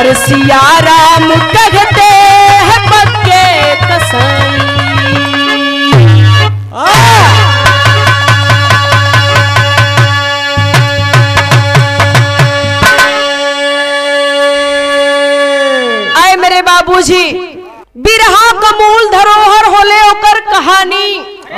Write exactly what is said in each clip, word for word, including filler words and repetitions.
और सिया राम कहते हैं पक्के कसाई। आए मेरे बाबूजी, बिरहा का मूल धरोहर होले ओकर कहानी,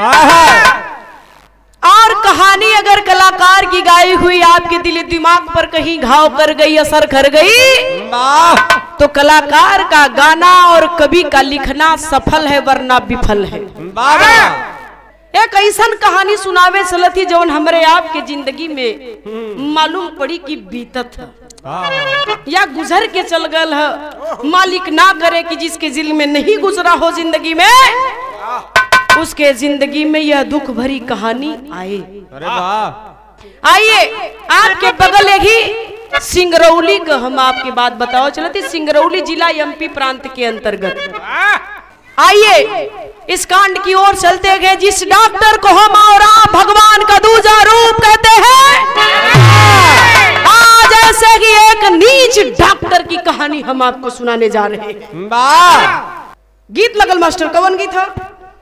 और कहानी अगर कलाकार की गाई हुई आपके दिल दिमाग पर कहीं घाव कर गई, असर कर गई, तो कलाकार का गाना और कवि का लिखना सफल है वरना विफल है। एक ऐसन कहानी सुनावे चलती जौन हमरे आपके जिंदगी में मालूम पड़ी कि बीतत है या गुजर के चल गल है, मालिक ना करे कि जिसके दिल में नहीं गुजरा हो जिंदगी में, उसके जिंदगी में यह दुख भरी कहानी आए। अरे वाह। आइए आपके बगल ही सिंगरौली का हम आपकी बात बताओ चलती, सिंगरौली जिला एमपी प्रांत के अंतर्गत। आइए इस कांड की ओर चलते गए, जिस डॉक्टर को हम और आप भगवान का दूजा रूप कहते हैं। आज ऐसे ही एक नीच डॉक्टर की कहानी हम आपको सुनाने जा रहे हैं। गीत लगल मास्टर, कौन गीत था?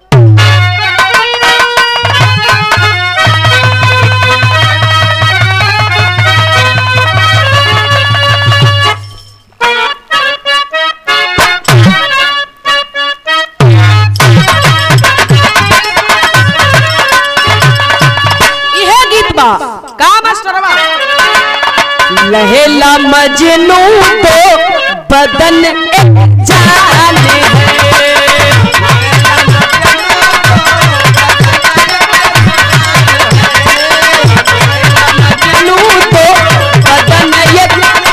का मास्टरवा लहेला मजनू तो बदन एक जान है, मजनू तो बदन एक,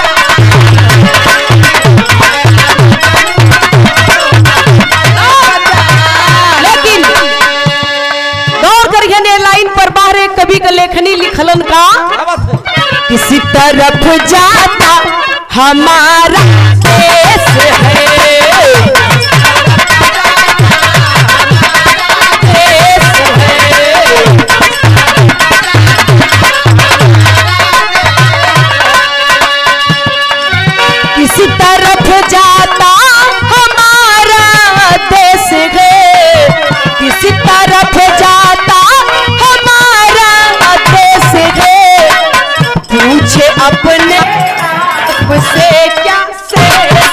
लेकिन गौर करिए लाइन पर बाहर कवि का लेखनी लिखलन का, किसी तरफ जाता हमारा देश है, देश है, किसी तरफ जाता हमारा देश है, किसी तरफ जाता हमारा देश है, पूछे अपने आप से क्या शेष,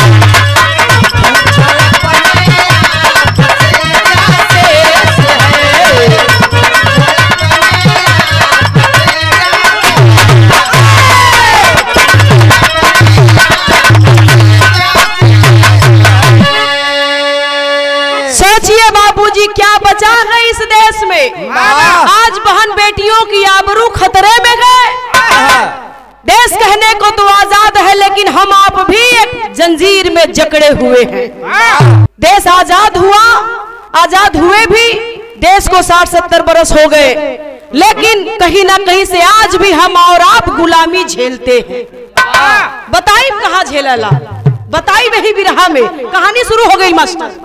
सोचिए बाबूजी क्या बचा है इस देश में। आज बहन बेटियों की आबरू खतरे में गए। देश कहने को तो आजाद है, लेकिन हम आप भी एक जंजीर में जकड़े हुए हैं। देश आजाद हुआ, आजाद हुए भी देश को साठ सत्तर बरस हो गए, लेकिन कहीं ना कहीं से आज भी हम और आप गुलामी झेलते हैं। बताई कहाँ झेलला, बताई वही बिरहा में। कहानी शुरू हो गई मास्टर।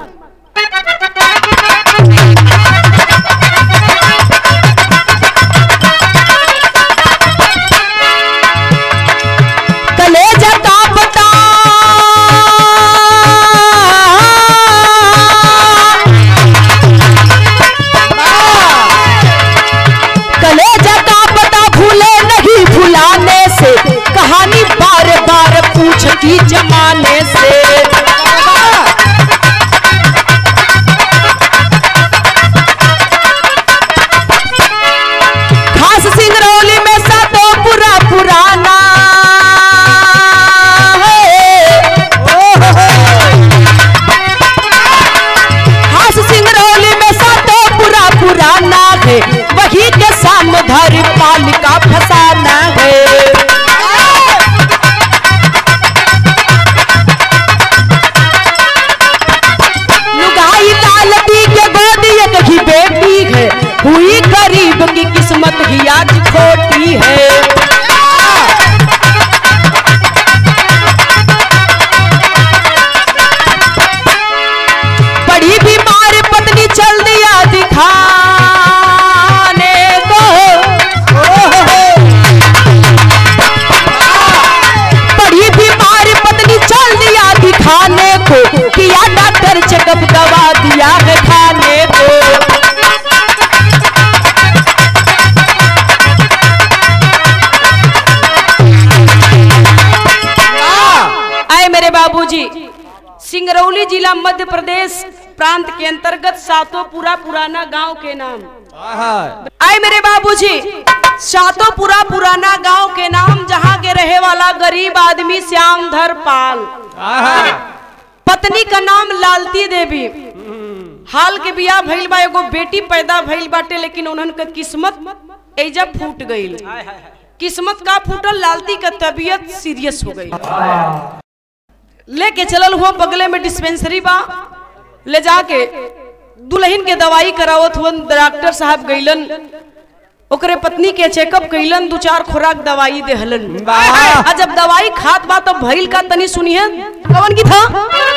कलेजा का पता कलेजा का पता भूले नहीं भुलाने से, कहानी बार बार पूछती जमाने से। सिंगरौली जिला मध्य प्रदेश प्रांत के अंतर्गत सातोपुरा पुराना गांव के नाम। आए मेरे बाबूजी, सातोपुरा पुराना गांव के नाम, जहां के रहे वाला गरीब आदमी श्यामधर पाल, पत्नी का नाम लालती देवी। हाल के बियाह भइल बा, एगो बेटी पैदा भइल बाटे, लेकिन उन्हन का किस्मत एजा फूट गई। किस्मत का फूटल, लालती का तबीयत सीरियस हो गई। लेके चलल हुआ बगले में डिस्पेंसरी बा, ले जाके दुल्हन के दवाई करावत हुआ। डॉक्टर साहब गईलन, ओकरे पत्नी के चेकअप कैलन, दो चार खुराक दवाई देहलन। आ जब दवाई खात बा तो भइल का तनी सुनिए कवन की था।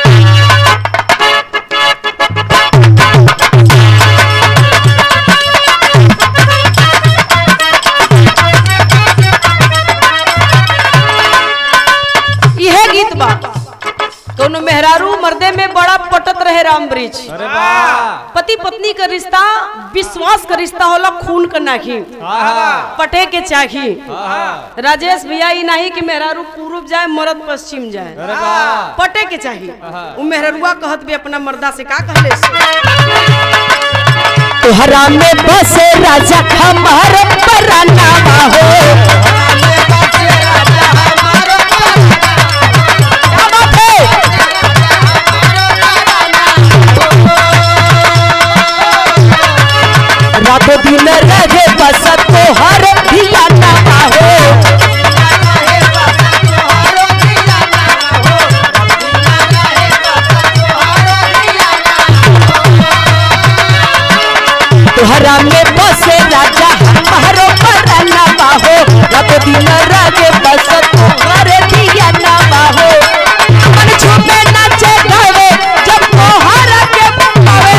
यह गीत बा, दोनों मेहरारू मर्दे में बड़ा पटत रहे राम वृक्ष। पति पत्नी का रिश्ता विश्वास का रिश्ता होला, खून का नाही, पटे के चाहिए। राजेश भैया ही नहीं कि मेहरारू पूर्व जाए मर्द पश्चिम जाए, पटे के चाहिए। वो मेहरुआ कहत भी अपना मर्दा से का कहले तोहरा में बसे राजा हमार पराना हो। रातों दिन रहे बस तोहर धियाना हो। तोहरा में बसे राजा हमारो पराना हो। रातों दिन रहे बस तोहर धियाना हो। मन छुपे नाचे गावे जब तोहरा के पावे।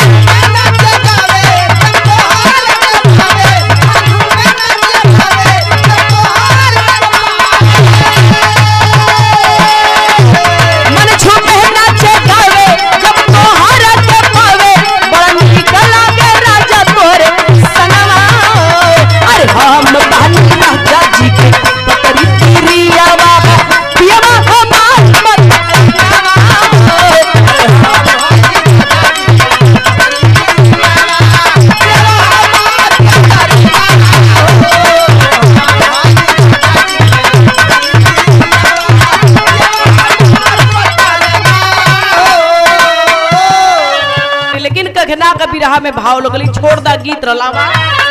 बिरहा में भाव लगली, छोड़ दा गीत रलावा।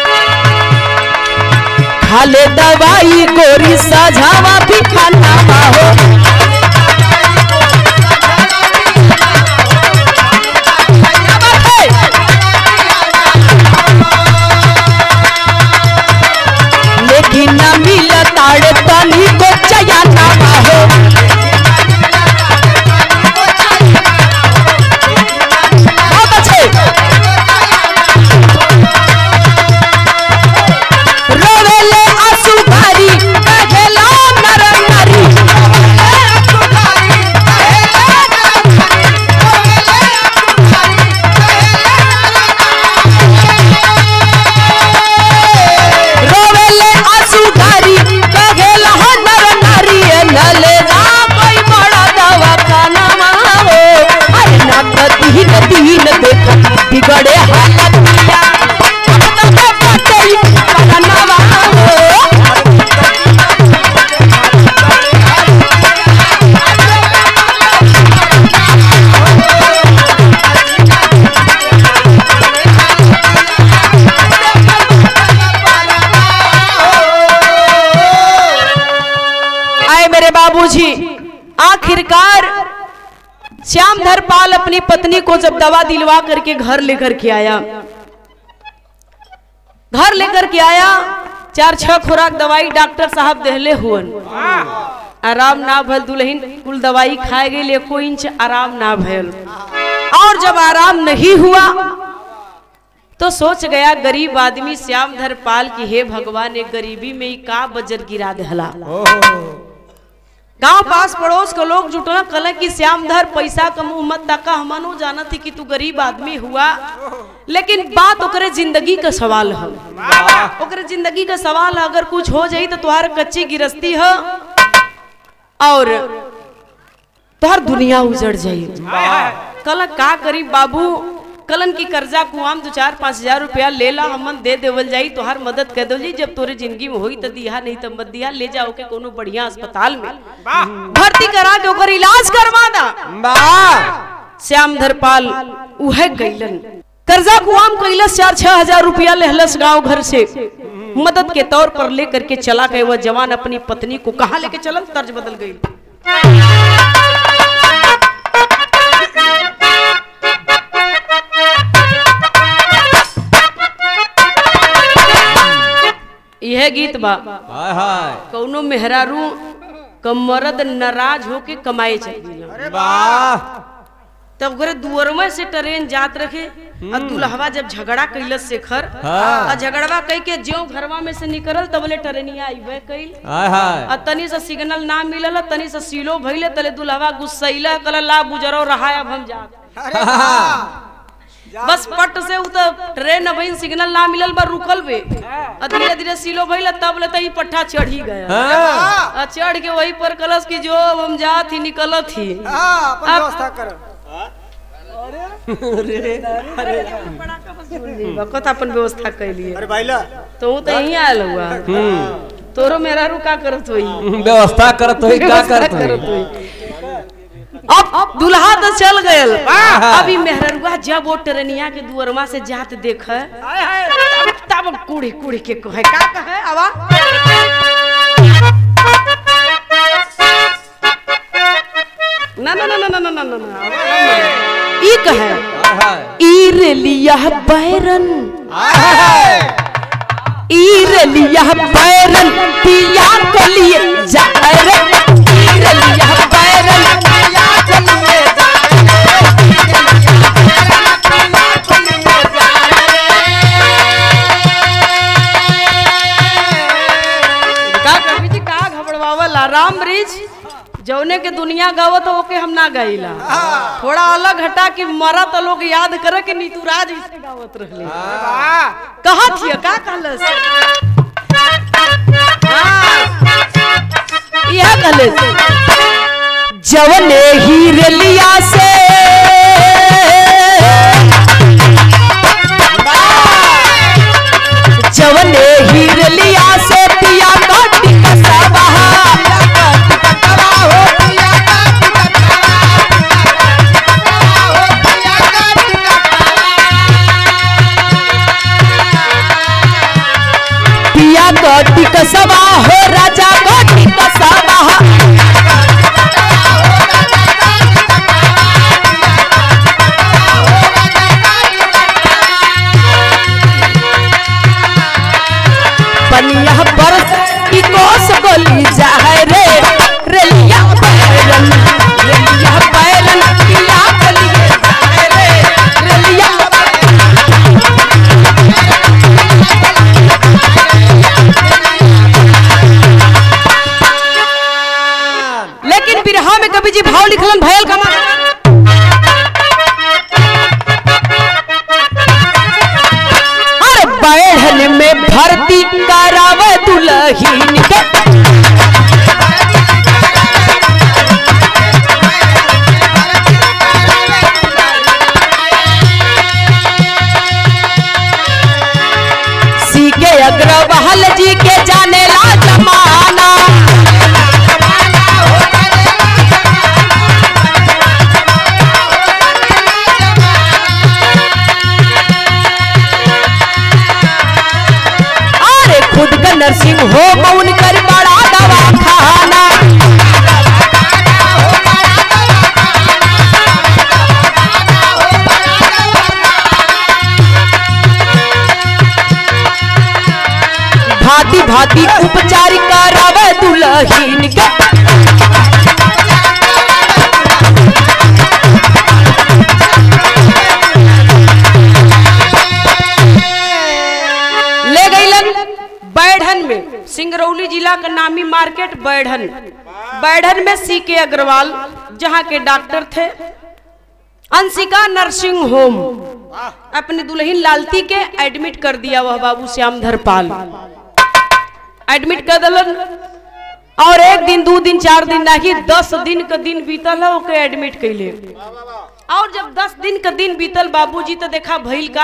खाले दवाई गोरी सजावा भी खाना हो। लेकिन न मिला ताड़ तनी को चयाना हो। बिगड़े हालत आए मेरे बाबूजी। आखिरकार श्यामधर पाल अपनी पत्नी को जब दवा दिलवा करके घर लेकर के आया, घर लेकर के आया, चार छह खुराक दवाई डॉक्टर साहब देहले हुअन, आराम ना भल। दुल्हन कुल दवाई खाए गई, एको इंच आराम ना भल। और जब आराम नहीं हुआ तो सोच गया गरीब आदमी श्यामधर पाल की, हे भगवान, एक गरीबी में ही का बजर गिरा देहला। गांव पास पड़ोस के लोग जुटना कल कि श्यामधर पैसा का मुंह मत ताका, हमनो जाना थी कि तू गरीब आदमी हुआ, लेकिन बात ओकरे जिंदगी का सवाल है। ओकरे जिंदगी का सवाल है, अगर कुछ हो जाई तो तुम्हारे कच्ची गिरस्ती है। और तोहर दुनिया उजड़ जाई। कल का करी बाबू, कलन की कर्जा कुआम दो चार पाँच हजार रुपया ले ला, हमन दे देवल जाई, तोहर मदद कर दो, जब तोरे जिंदगी में होई तो दिया, नहीं तो मत दिया, ले जाओ के कोनो बढ़िया अस्पताल में भर्ती करा के ओकर इलाज करवा दा। श्याम धरपाल उहे गईलन, कर्जा कुआम कैलस, चार छह हजार रुपया लेहलस गांव घर से मदद के तौर पर लेकर के चला गए। वह जवान अपनी पत्नी को कहाँ लेके चलन, तर्ज बदल गई। यह गीत बा कौनो मेहरारू कमरद नाराज होके कमाए चाहिए। तब घरे दुअरवा से ट्रेन जात रखे और दुल्हवा जब झगड़ा कैलस शेखर और झगड़वा कह के जो घरवा में से निकलल तबले ट्रेनिया आइबे कइल और तनी से सिग्नल ना मिलल, तनी से सीलो भइले, तले दुल्हवा गुस्सैला, कहला ला बुजरो रहा अब हम जात। बस पट से उ त ट्रेन अभी सिग्नल ना मिलल बा, रुकल बे, धीरे धीरे सीलो भइल, तब ले तई पट्टा चढ़ी गया। चढ़ के वही पर कलश की जो हम जात ही निकलत ही व्यवस्था कर वक्त अपन व्यवस्था कैलिए। अरे भाईला तो तो यही आयल हुआ, तोरो मेरा रुका करत होई, व्यवस्था करत होई, का करत होई। अब दुल्हा तो चल गयल, अभी मेहररुआ जब वो ट्रेनिया के दुअरमा से जात देख तब कूड़े कूड़े के कहे का कहे आवा ना ना ना ना ना ना ना ई कहे ई रेलिया बैरन, ई रेलिया बैरन पिया के लिए जा रे, ई रेलिया बैरन पिया के लिए जा रे। का कभी जी का घबड़वावला राम ब्रिज जौने के दुनिया गावत हो के हम ना गाइला, थोड़ा अलग हटा कि मरा तो लोग याद करे कि नीतूराज इसे गावत रहले। कहा थिया का कहलस, यह कहलस जवने ही रेलिया से जवने ही रेलिया से पिया काटी कसबा कोटि कसबा हो राजा कोटि कसबा पनिया बरस की कोस गोली जाए रे, रेलिया बैरन रेलिया बैरन पिया गलिए जाए रे, रेलिया लेकिन बिरहा में कभी जी भाव लिखलन भयल का अरे बैठन में भर्ती करावे दुल्हीन के सीके अग्रवाल जी के जाने ला जमाना नर्सिंग होम उनकर बड़ा दवाखाना भांति भांति उपचार करावे दुल्हीन के ले गईलन बैठन में, सिंगरौली जिला का नामी मार्केट बैठन, बैठन में सी के अग्रवाल जहां के डॉक्टर थे, अंशिका नर्सिंग होम अपनी दुल्हन लालती के एडमिट कर दिया। वह बाबू श्याम धरपाल एडमिट कर दलन और एक दिन दो दिन चार दिन नहीं दस दिन का दिन बीतल है ओके एडमिट कैले। और जब दस दिन का दिन बीतल बाबूजी तो देखा भइल का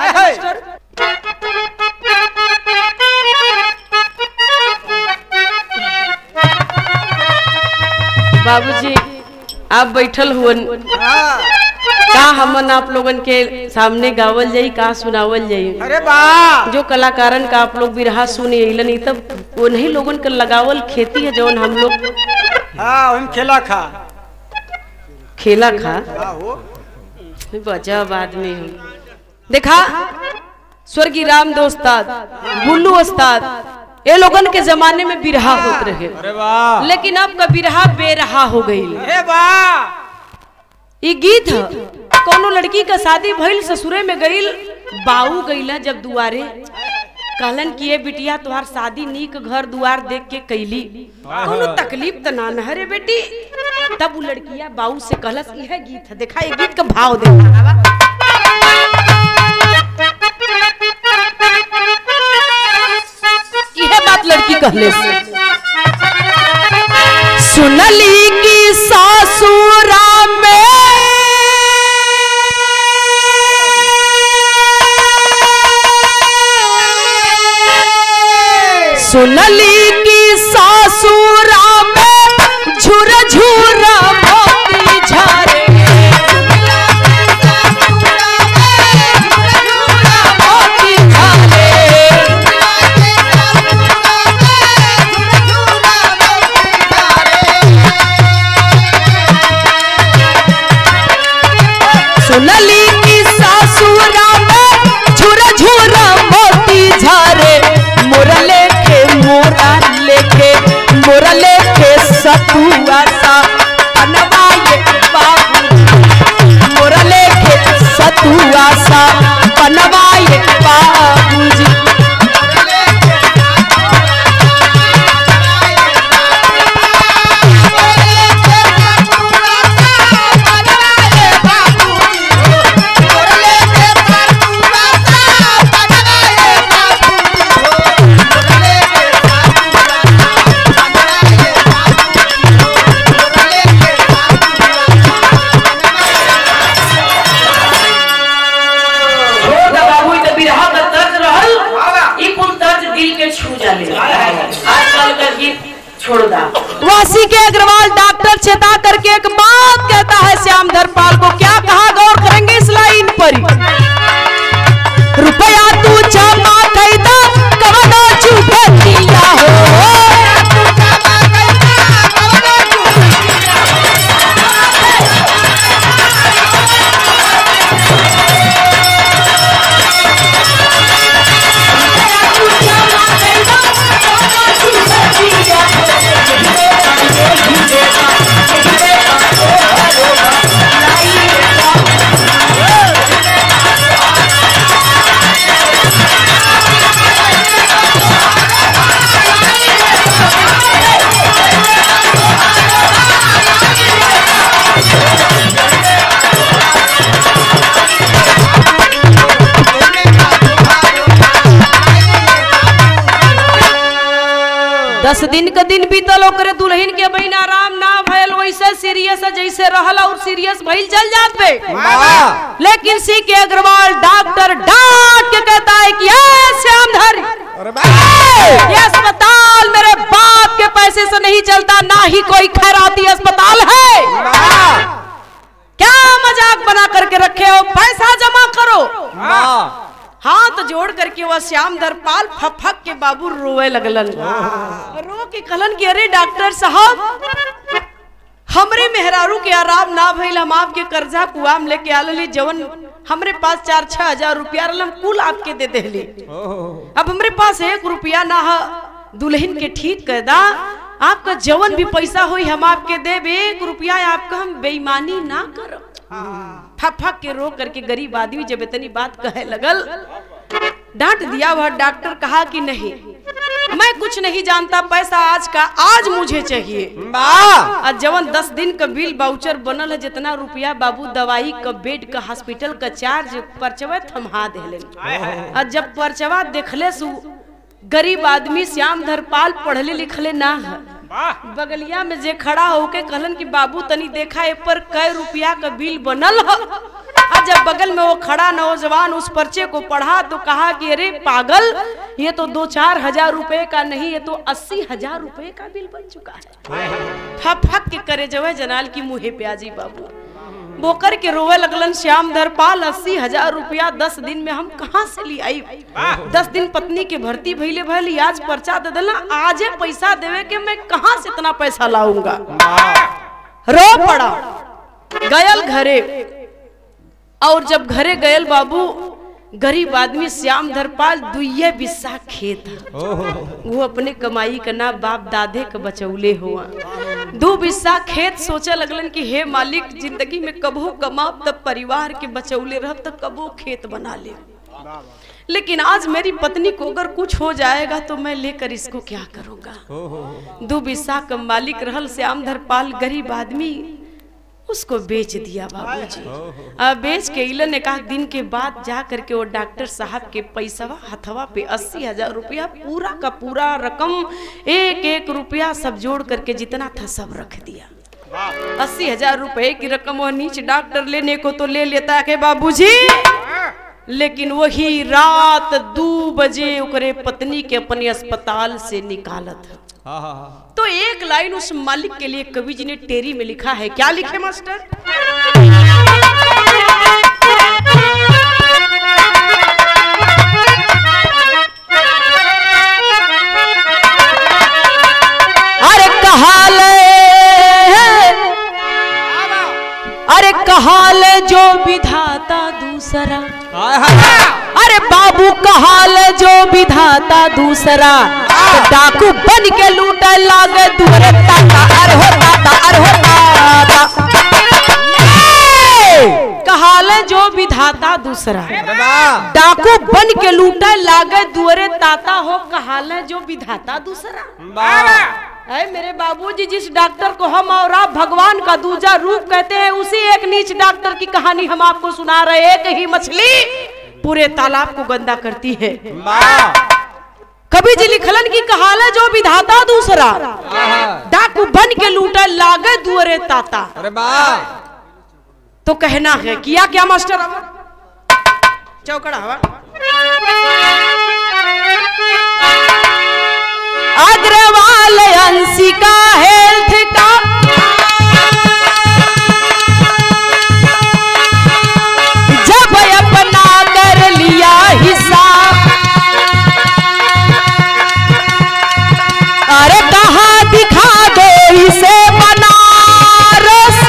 बाबूजी आप बैठल हुअन का हमन आप लोगन के सामने गावल जाई का सुनावल जाई। अरे वाह जो कलाकारन का आप लोग बिरहा सुने अइलन ई तब वो नहीं लोगन के लगावल खेती है जौन हम लोग हाँ हम खेला खा खेला खा हाँ हो बचा बाद में हम देखा स्वर्गीय राम दोस्ताद बुल्लू उस्ताद ये लोगन के जमाने में बिरहा होत रहे। अरे वाह लेकिन अब का बिरहा बेरहा हो गई। अरे वाह ये गीत है कोनो लड़की का शादी भइल ससुरे में गइल बाऊ गइला जब दुआरे कहलन कि ये बिटिया तुहार शादी नीक घर दुआर देख के कैली कोनो तकलीफ त ना न रे बेटी। तब वो लड़किया बाऊ से कहलस यह गीत है देखा ये गीत का भाव देखा यह बात लड़की कहले से सुनली की सासुरा में सुनली की सासुरा में झुर झुर मोती झारे मोती झारे सुनली की सासुरा में झुर झुर मोती झारे मोरा लेके मोरा लेके मोरा लेके सतुआ सा बनवाए बाबू मोरा लेके सतुआ सा बनवाए बाबूजी। वासी के अग्रवाल डॉक्टर चेता करके एक बात कहता है श्याम धरपाल को क्या कहा गौर करेंगे इस लाइन पर। रुपया तू जमा कैदा कवनो चुपे दिया हो दस दिन का दिन बीतल ओकरे दुल्हन के बहन आराम ना भयल वैसे सीरियस जैसे रहला और सीरियस भइल चल जात पे। लेकिन सी के अग्रवाल डॉक्टर डांट के कहता है कि श्यामधर ये अस्पताल मेरे बाप के पैसे से नहीं चलता ना ही कोई खैराती अस्पताल है। क्या मजाक बना करके रखे हो पैसा जमा करो। हाथ जोड़ करके वह श्याम धरपाल फफक के बाबू रोए लगलन रो के कहलन कि अरे डॉक्टर साहब हमरे मेहरारू के आराम ना भइल हम आपके कर्जा कुआम लेके आलली जवन हमरे पास चार छह हजार रुपया रहल कुल आपके दे देली। अब हमरे पास एक रुपया ना है दुल्हन के ठीक कर दा आपका जवन भी पैसा होई हम आपके देब एक रुपया आपका हम बेईमानी ना करब। फक के रो करके गरीब आदमी जब इतनी बात कहे लगल डांट दिया वह डॉक्टर कहा कि नहीं मैं कुछ नहीं जानता पैसा आज का आज मुझे चाहिए। आज जवन दस दिन का बिल बाउचर बनल है जितना रुपया बाबू दवाई का बेड का हॉस्पिटल का चार्ज परचवा थमा देले। और जब परचवा देखले सु गरीब आदमी श्याम धरपाल पढ़ले लिखले ना है बगलिया में जे खड़ा होके कहलन कि बाबू तनी देखा ए पर कै रुपया का बिल बनल है। और जब बगल में वो खड़ा नौजवान उस पर्चे को पढ़ा तो कहा कि अरे पागल, ये तो दो चार हजार रुपए का नहीं, ये तो अस्सी हजार रुपए का बिल बन चुका है। फक फक के करे जवे जनाल की मुहे प्याजी बाबू बोकर के रोवे लगलन श्याम धरपाल, अस्सी हजार रुपया दस दिन में हम कहाँ से ली आई? दस दिन पत्नी के भर्ती भइले भली, आज पर्चा दे देना, आजे पैसा देवे के मैं कहाँ से इतना पैसा लाऊंगा। रो पड़ा, गयल घरे। और जब घरे गयल बाबू, गरीब आदमी श्याम धरपाल दुइये बिस्सा खेत वो अपने कमाई का ना बाप दादे के बचौले हुआ दो बिस्सा खेत। सोचे लगलन कि हे मालिक, जिंदगी में कबो कमाब तब परिवार के बचौले रह तब कबो खेत बना ले, लेकिन आज मेरी पत्नी को अगर कुछ हो जाएगा तो मैं लेकर इसको क्या करूंगा। दो बिस्सा का मालिक रहल श्याम धरपाल, गरीब आदमी उसको बेच दिया बाबूजी। अब बेच के इलन एक दिन के बाद जा करके वो डॉक्टर साहब के पैसा हथवा पे अस्सी हजार रुपया पूरा का पूरा रकम एक एक रुपया सब जोड़ करके जितना था सब रख दिया। अस्सी हजार रुपए की रकम वो नीचे डॉक्टर लेने को तो ले लेता है बाबूजी, लेकिन वही रात दो बजे उकरे पत्नी के अपने अस्पताल से निकालत है। हाँ हाँ हाँ। तो एक लाइन उस मालिक के लिए कवि जी ने टेरी में लिखा है, क्या लिखे मास्टर? अरे कहाले अरे कहाले जो विधाता दूसरा, अरे बाबू कहाले जो विधाता दूसरा, डाकू बन के लूटे लागे दूरे ताता, अरे हो ताता, अरे हो ताता। कहाले जो विधाता दूसरा, डाकू बन के लूटे लागे दुअरे ताता हो, कहाले जो विधाता दूसरा। है मेरे बाबूजी, जिस डॉक्टर को हम और आप भगवान का दूजा रूप कहते हैं, उसी एक नीच डॉक्टर की कहानी हम आपको सुना रहे हैं। एक ही मछली पूरे तालाब को गंदा करती है। कवि जी लिखलन की कहाले जो विधाता दूसरा, डाकू बन के लूटा लागे दुअरे ताता। अरे वाह, तो कहना है किया क्या मास्टर? चौकड़ा हवा अग्रवाल अंशिका हेल्थ का जब अपना कर लिया हिसाब, अरे कहाँ दिखा दो इसे बनारस,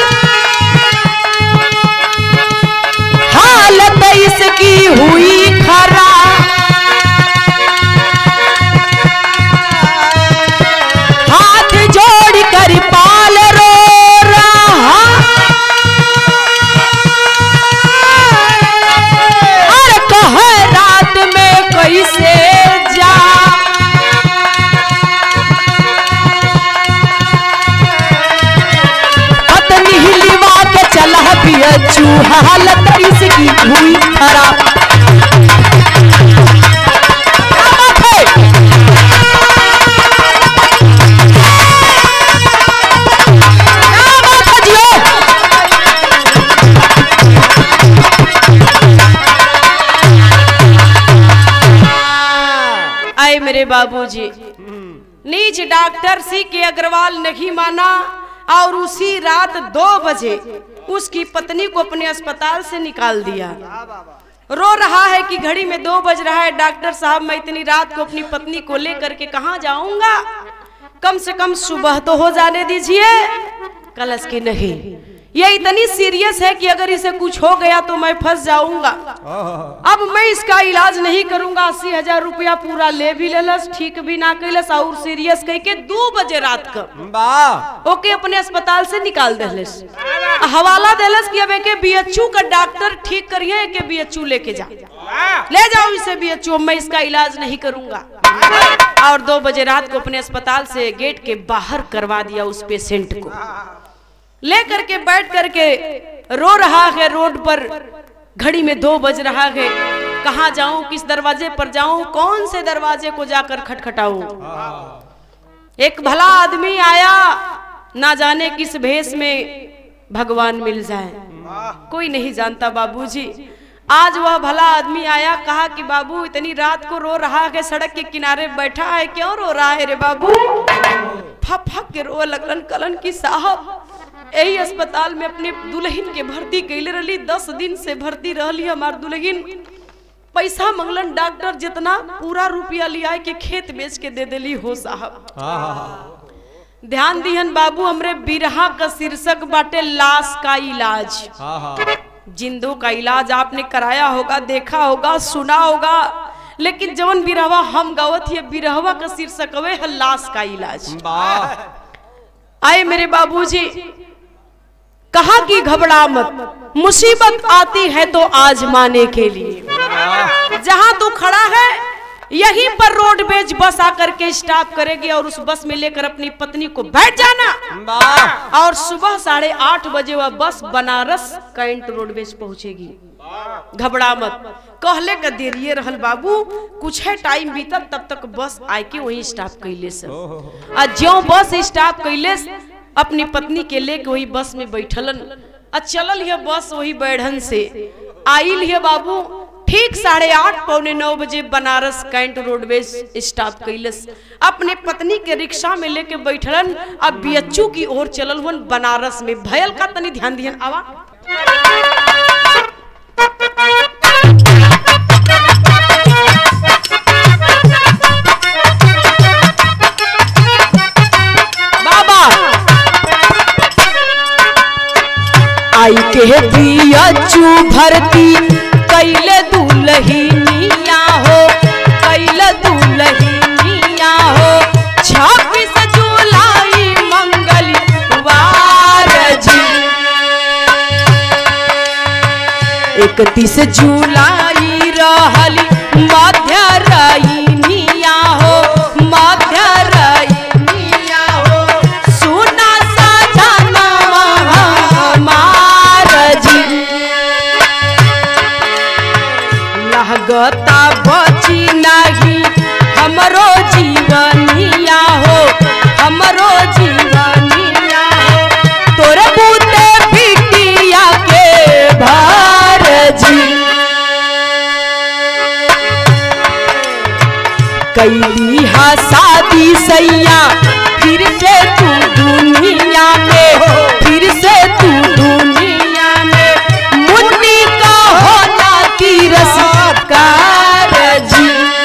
हालत इसकी हुई खराब। पाल रो रहा, अरे कहे रात में कैसे जा, पत्नी हिलवा के चला पिया चूहा, हालत इसकी हुई खराब। मेरे बाबूजी, नीच डॉक्टर सी के अग्रवाल नहीं माना और उसी रात दो बजे उसकी पत्नी को अपने अस्पताल से निकाल दिया। रो रहा है कि घड़ी में दो बज रहा है, डॉक्टर साहब मैं इतनी रात को अपनी पत्नी को लेकर के कहाँ जाऊंगा, कम से कम सुबह तो हो जाने दीजिए। कलश की नहीं, ये इतनी सीरियस है कि अगर इसे कुछ हो गया तो मैं फंस जाऊंगा। अब मैं इसका इलाज नहीं करूंगा। अस्सी हजार रुपया पूरा ले भी लेलस, ठीक भी ना कैलस और सीरियस कह के दो बजे रात का ओके अपने अस्पताल से निकाल देलस। हवाला देलस कि अब एक बीएचयू का डॉक्टर ठीक करिए, एक बीएचयू लेके जा, ले जाओ इसे बीएचयू, मैं इसका इलाज नहीं करूंगा। और दो बजे रात को अपने अस्पताल से गेट के बाहर करवा दिया उस पेशेंट को। ले करके बैठ करके रो रहा है रोड पर, घड़ी में दो बज रहा है, कहाँ जाऊं, किस दरवाजे पर जाऊं, कौन से दरवाजे को जाकर खटखटाऊं। एक भला आदमी आया, ना जाने किस भेष में भगवान मिल जाए, कोई नहीं जानता बाबूजी। आज वह भला आदमी आया, कहा कि बाबू इतनी रात को रो रहा है, सड़क के किनारे बैठा है, क्यों रो रहा है रे बाबू? फक फक के रो लगलन कलन की साहब यही अस्पताल में अपने दुल्हन के भर्ती कैले रही, दस दिन से भर्ती रहली हमार दुल्हन। पैसा मंगलन डॉक्टर जितना पूरा रुपया लिया के खेत बेच के दे देली हो साहब। ध्यान दिहन बाबू, हमरे बिरहा का शीर्षक बाटे लाश का इलाज। जिंदों का इलाज आपने कराया होगा, देखा होगा, सुना होगा, लेकिन जवन बिरहवा हम गावत है बिरहवा का शीर्षक है लाश का इलाज। आए मेरे बाबूजी, कहा कि घबरा मत, मुसीबत आती है तो आजमाने के लिए। जहां तू खड़ा है यहीं पर रोडवेज बस आकर के स्टॉप करेगी और उस बस में लेकर अपनी पत्नी को बैठ जाना और सुबह साढ़े आठ बजे वह बस बनारस कैंट रोडवेज पहुंचेगी। घबरा मत। कहले का देरिये रहल बाबू, कुछ है टाइम बीतल तब तक बस आके वहीं स्टॉप कैले से आ ज्यों बस स्टॉप कैले अपनी पत्नी के लेके वही बस में बैठलन आ चलल है बस वही बैठन से आइल है बाबू। ठीक साढ़े आठ पौने नौ बजे बनारस कैंट रोडवेज स्टॉप कैलस, अपने पत्नी के रिक्शा में लेके बैठलन अब बीएचयू की ओर चलल हुन बनारस में। भयल का तनी ध्यान दिहन आवा। बाबा आई के बीएचयू भर्ती कैले दुल्हनिया हो, कैले दुल्हनिया हो, छब्बीस जुलाई मंगलवार जी। इकतीस जुलाई रहली मध्य रईनिया हो, मध्य रईनिया हो, सुना सजना हमार जी। लगता बची नहीं हमरो जीवनिया हो, हमरो जीवनिया हो, तोरे बूते बिटिया के भार जी। कैली हा शादी सैया फिर से तू दुनिया में हो, फिर से तू दुनिया में, मुन्नी का होना तिरस्कार जी।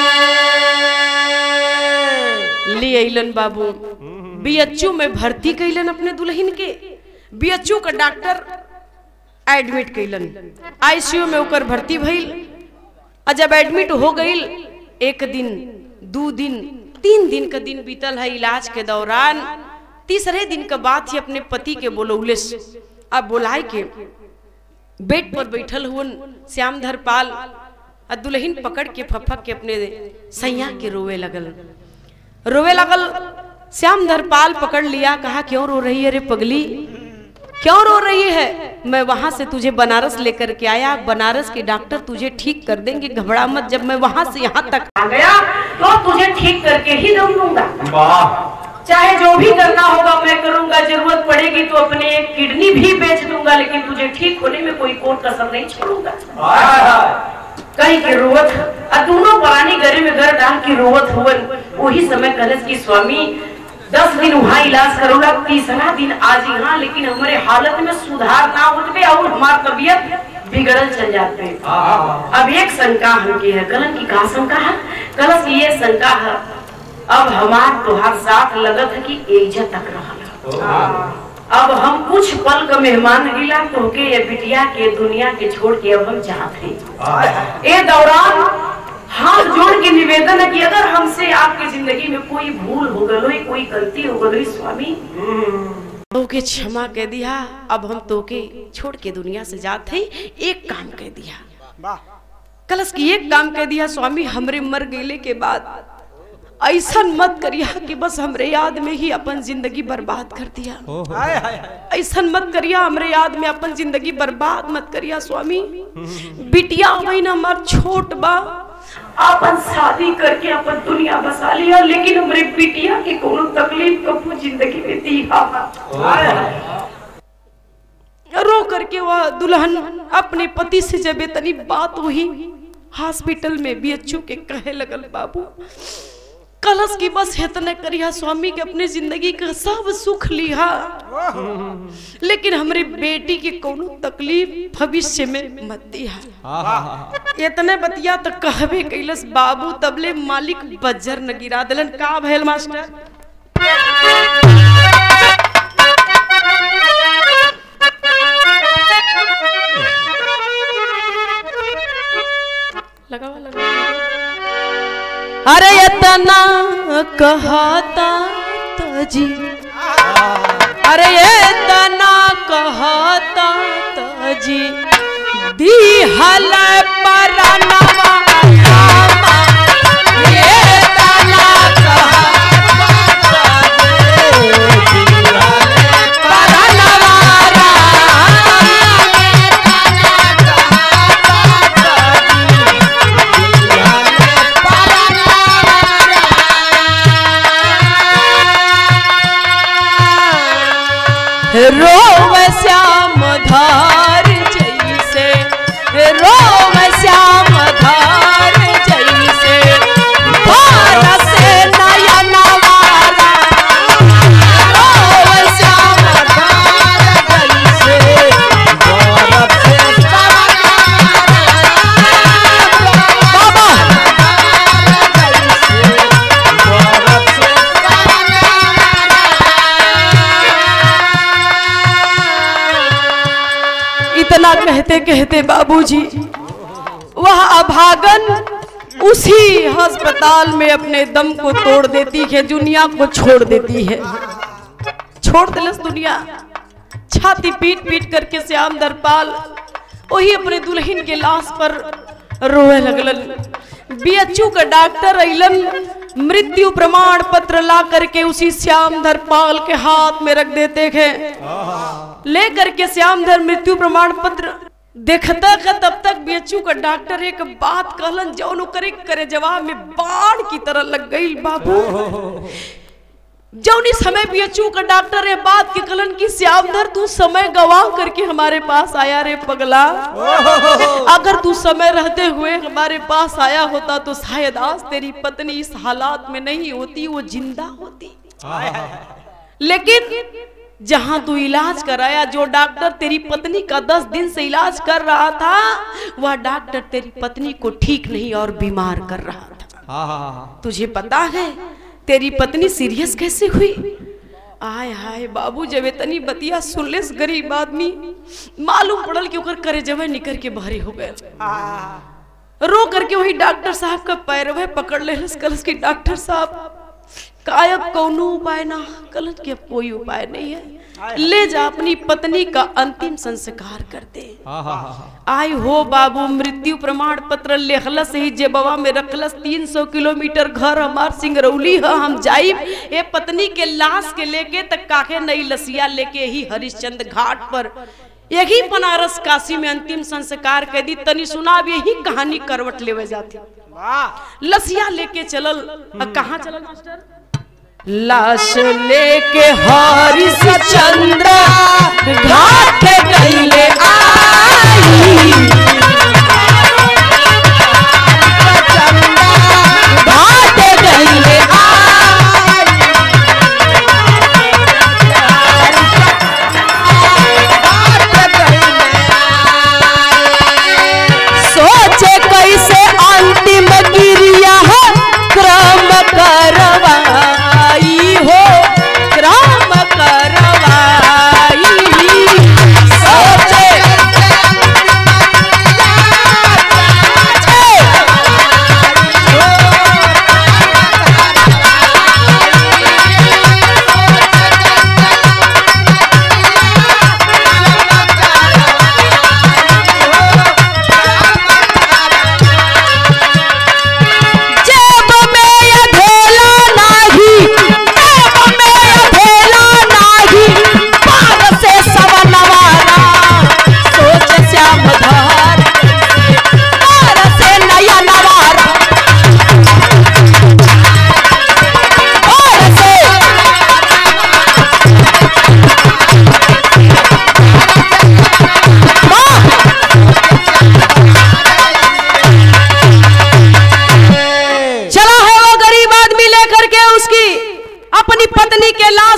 ले अइलन बाबू, बीएचयू में भर्ती कैलन अपने दुल्हन के। बीएचयू का डॉक्टर एडमिट कैलन, आईसीयू में ओकर भर्ती भइल। और जब एडमिट हो गइल, एक दिन, दो दिन, तीन दिन का दिन बीतल है इलाज के दौरान। तीसरे दिन का बात ही अपने पति के बोलौले, अब बोलाए के बेड पर बैठल हुन श्याम धरपाल और दुल्हन पकड़ के फफक के अपने सैया के रोवे लगल, रोवे लगल। श्याम धरपाल पकड़ लिया, कहा क्यों रो रही है रे पगली, क्यों रो रही है? मैं वहां से तुझे बनारस लेकर के आया, बनारस के डॉक्टर तुझे ठीक कर देंगे, घबरा मत। जब मैं वहां से यहाँ तक आ गया तो तुझे ठीक करके ही दम दूंगा, चाहे जो भी करना होगा मैं करूंगा, जरूरत पड़ेगी तो अपने एक किडनी भी बेच दूंगा, लेकिन तुझे ठीक होने में कोई कोर कसर नहीं छोड़ूंगा। कहीं की रोवत और दोनों पुरानी गरे में घर डाल की रोवत हुवन। वही समय कलश की स्वामी दस दिन वहाँ इलाज करूंगा, तीसरा दिन आज यहाँ, लेकिन हमारे हालत में सुधार ना होते और हमारी तबीयत बिगड़ल चल जाते हैं। अब एक शंका हमकी है, कलश की कहा शंका है? कलश की ये शंका है, अब हमार तोहार साथ लगत है कि एजा तक रहा, अब हम कुछ पल का मेहमान गिला तो के ये बिटिया के दुनिया के छोड़ के अब हम जाते हैं। ये दौरान हाथ जोड़ के निवेदन है कि अगर हमसे आपकी जिंदगी में कोई भूल हो गई, कोई गलती हो गई स्वामी, तो के क्षमा कह दिया। अब हम तो के छोड़ के दुनिया से जाते हैं, एक काम कह दिया। कलश की एक काम कह दिया, स्वामी हमरे मर गए के बाद ऐसा मत करिया कि बस हमरे याद में ही अपन जिंदगी बर्बाद कर दिया। ऐसा मत करिया, हमरे याद में अपन जिंदगी बर्बाद मत करिया स्वामी। बिटिया वही ना हमार छोट बा, अपन शादी करके अपन दुनिया बसा लिया, लेकिन हमारे बिटिया के कोनो तकलीफ कबू जिंदगी में दी रो करके वह दुल्हन अपने पति से जब इतनी बात हुई हॉस्पिटल में भी अच्छू के कहे लगल बाबू कलश की बस इतने करिया स्वामी के अपने जिंदगी का सब सुख लिया, लेकिन हमारी बेटी के कोनो तकलीफ भविष्य में मत दिया। इतने बतिया तो कहबे कैलस बाबू तबले मालिक बज्जर न गिरा दिलन। का भैल मास्टर लगावा लगावा अरे इतना कहता तजी, अरे इतना कहता तजी दी हल परनवा रामा, ये तना कहता तजी दी हल परनवा रामा, रोव श्याम धार जैसे, रोव श्याम धार जैसे भारत नयनवा रोव श्याम धार जैसे भारत बाबा इतना कहते कहते बाबूजी वह अभागन उसी अस्पताल में अपने दम को तोड़ देती है, दुनिया को छोड़ देती है। छोड़ दिलस दुनिया, छाती पीट पीट करके श्याम दरपाल वही अपने दुल्हन के लाश पर रोए लगलन। बीएचयू का डॉक्टर अइलन, मृत्यु प्रमाण पत्र ला करके उसी श्याम धरपाल के हाथ में रख देते हैं। ले करके श्याम धर मृत्यु प्रमाण पत्र देखता है तब तक बीएचयू का डॉक्टर एक बात कहलन जौन करे करे जवाब में बाण की तरह लग गई बाबू। जौनी समय बीएचयू का डॉक्टर ये बात के कहलन कि श्यामधर तू समय गवा करके हमारे पास आया रे पगला, अगर तू समय रहते हुए हमारे पास आया होता तो शायद आज तेरी पत्नी इस हालात में नहीं होती, वो जिंदा होती। लेकिन जहां तू इलाज कराया, जो डॉक्टर तेरी पत्नी का दस दिन से इलाज कर रहा था, वह डॉक्टर तेरी पत्नी को ठीक नहीं और बीमार कर रहा था। तुझे पता है तेरी पत्नी सीरियस कैसे हुई? आय हाय बाबू, जब इतनी बतिया सुनले गरीब आदमी मालूम पड़ल कि ओकर करे जवे निकर के भारी हो गए। रो करके वही डॉक्टर साहब का पैरवे पकड़ ले कलश की डॉक्टर साहब कायब कौनो उपाय ना, कलश के अब कोई उपाय नहीं है, ले जा अपनी पत्नी का अंतिम संस्कार कर दे। आय हो बाबू, मृत्यु प्रमाण पत्र लेखलस ही जेबवा में रखलस, तीन सौ किलोमीटर घर हमार सिंगरौली है, हम जाइब ये पत्नी के लाश के लेके तक काके नई लसिया लेके ही हरिश्चंद्र घाट पर यही बनारस काशी में अंतिम संस्कार कर दी। तनी सुना अब यही कहानी करवट लेवे जाती। लसिया लेके चलल, कहाँ चलल मास्टर? लाश लेके हरिश्चंद्र घाट गईले आई, घाट गईले आई, सोचे कैसे अंतिम क्रिया क्रम करवाई हो, क्रम करवाई,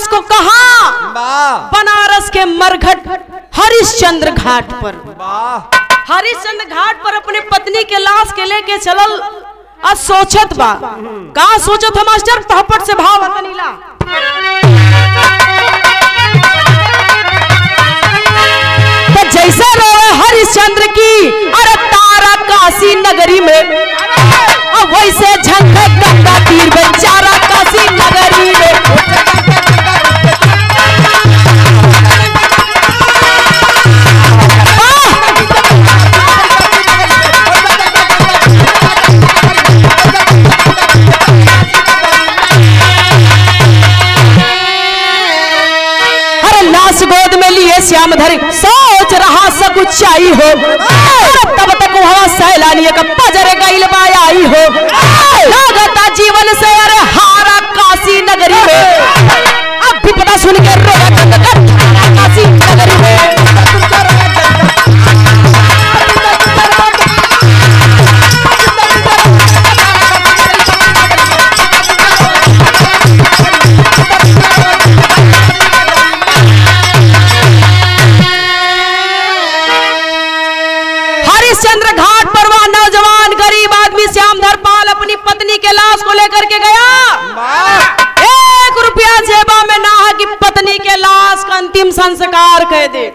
लाश को कहा? बनारस के मरघट हरिश्चंद्र घाट पर। हरिश्चंद्र घाट पर अपने पत्नी के लाश के लेके चलल। आज सोचत बा का सोचत है मास्टर? तहपट से भाव नीला तो जैसे रोए हरिश्चंद्र की अरे तारा काशी नगरी में, अब वैसे झंझट गंगा तीर बेचारा काशी नगरी में। गोद में लिए श्याम धरी सोच रहा सब ऊंचाई हो, तब तक वहां सैलानी का पजर गईल आई हो। लागता जीवन से अरे हारा काशी नगरी में, अब भी पता सुन के रोगा काशी नगरी में। चंद्र घाट पर वह नौजवान गरीब आदमी श्याम धरपाल अपनी पत्नी के लाश को लेकर के गया। एक रुपया जेबा में ना है कि पत्नी के लाश का अंतिम संस्कार कह दे।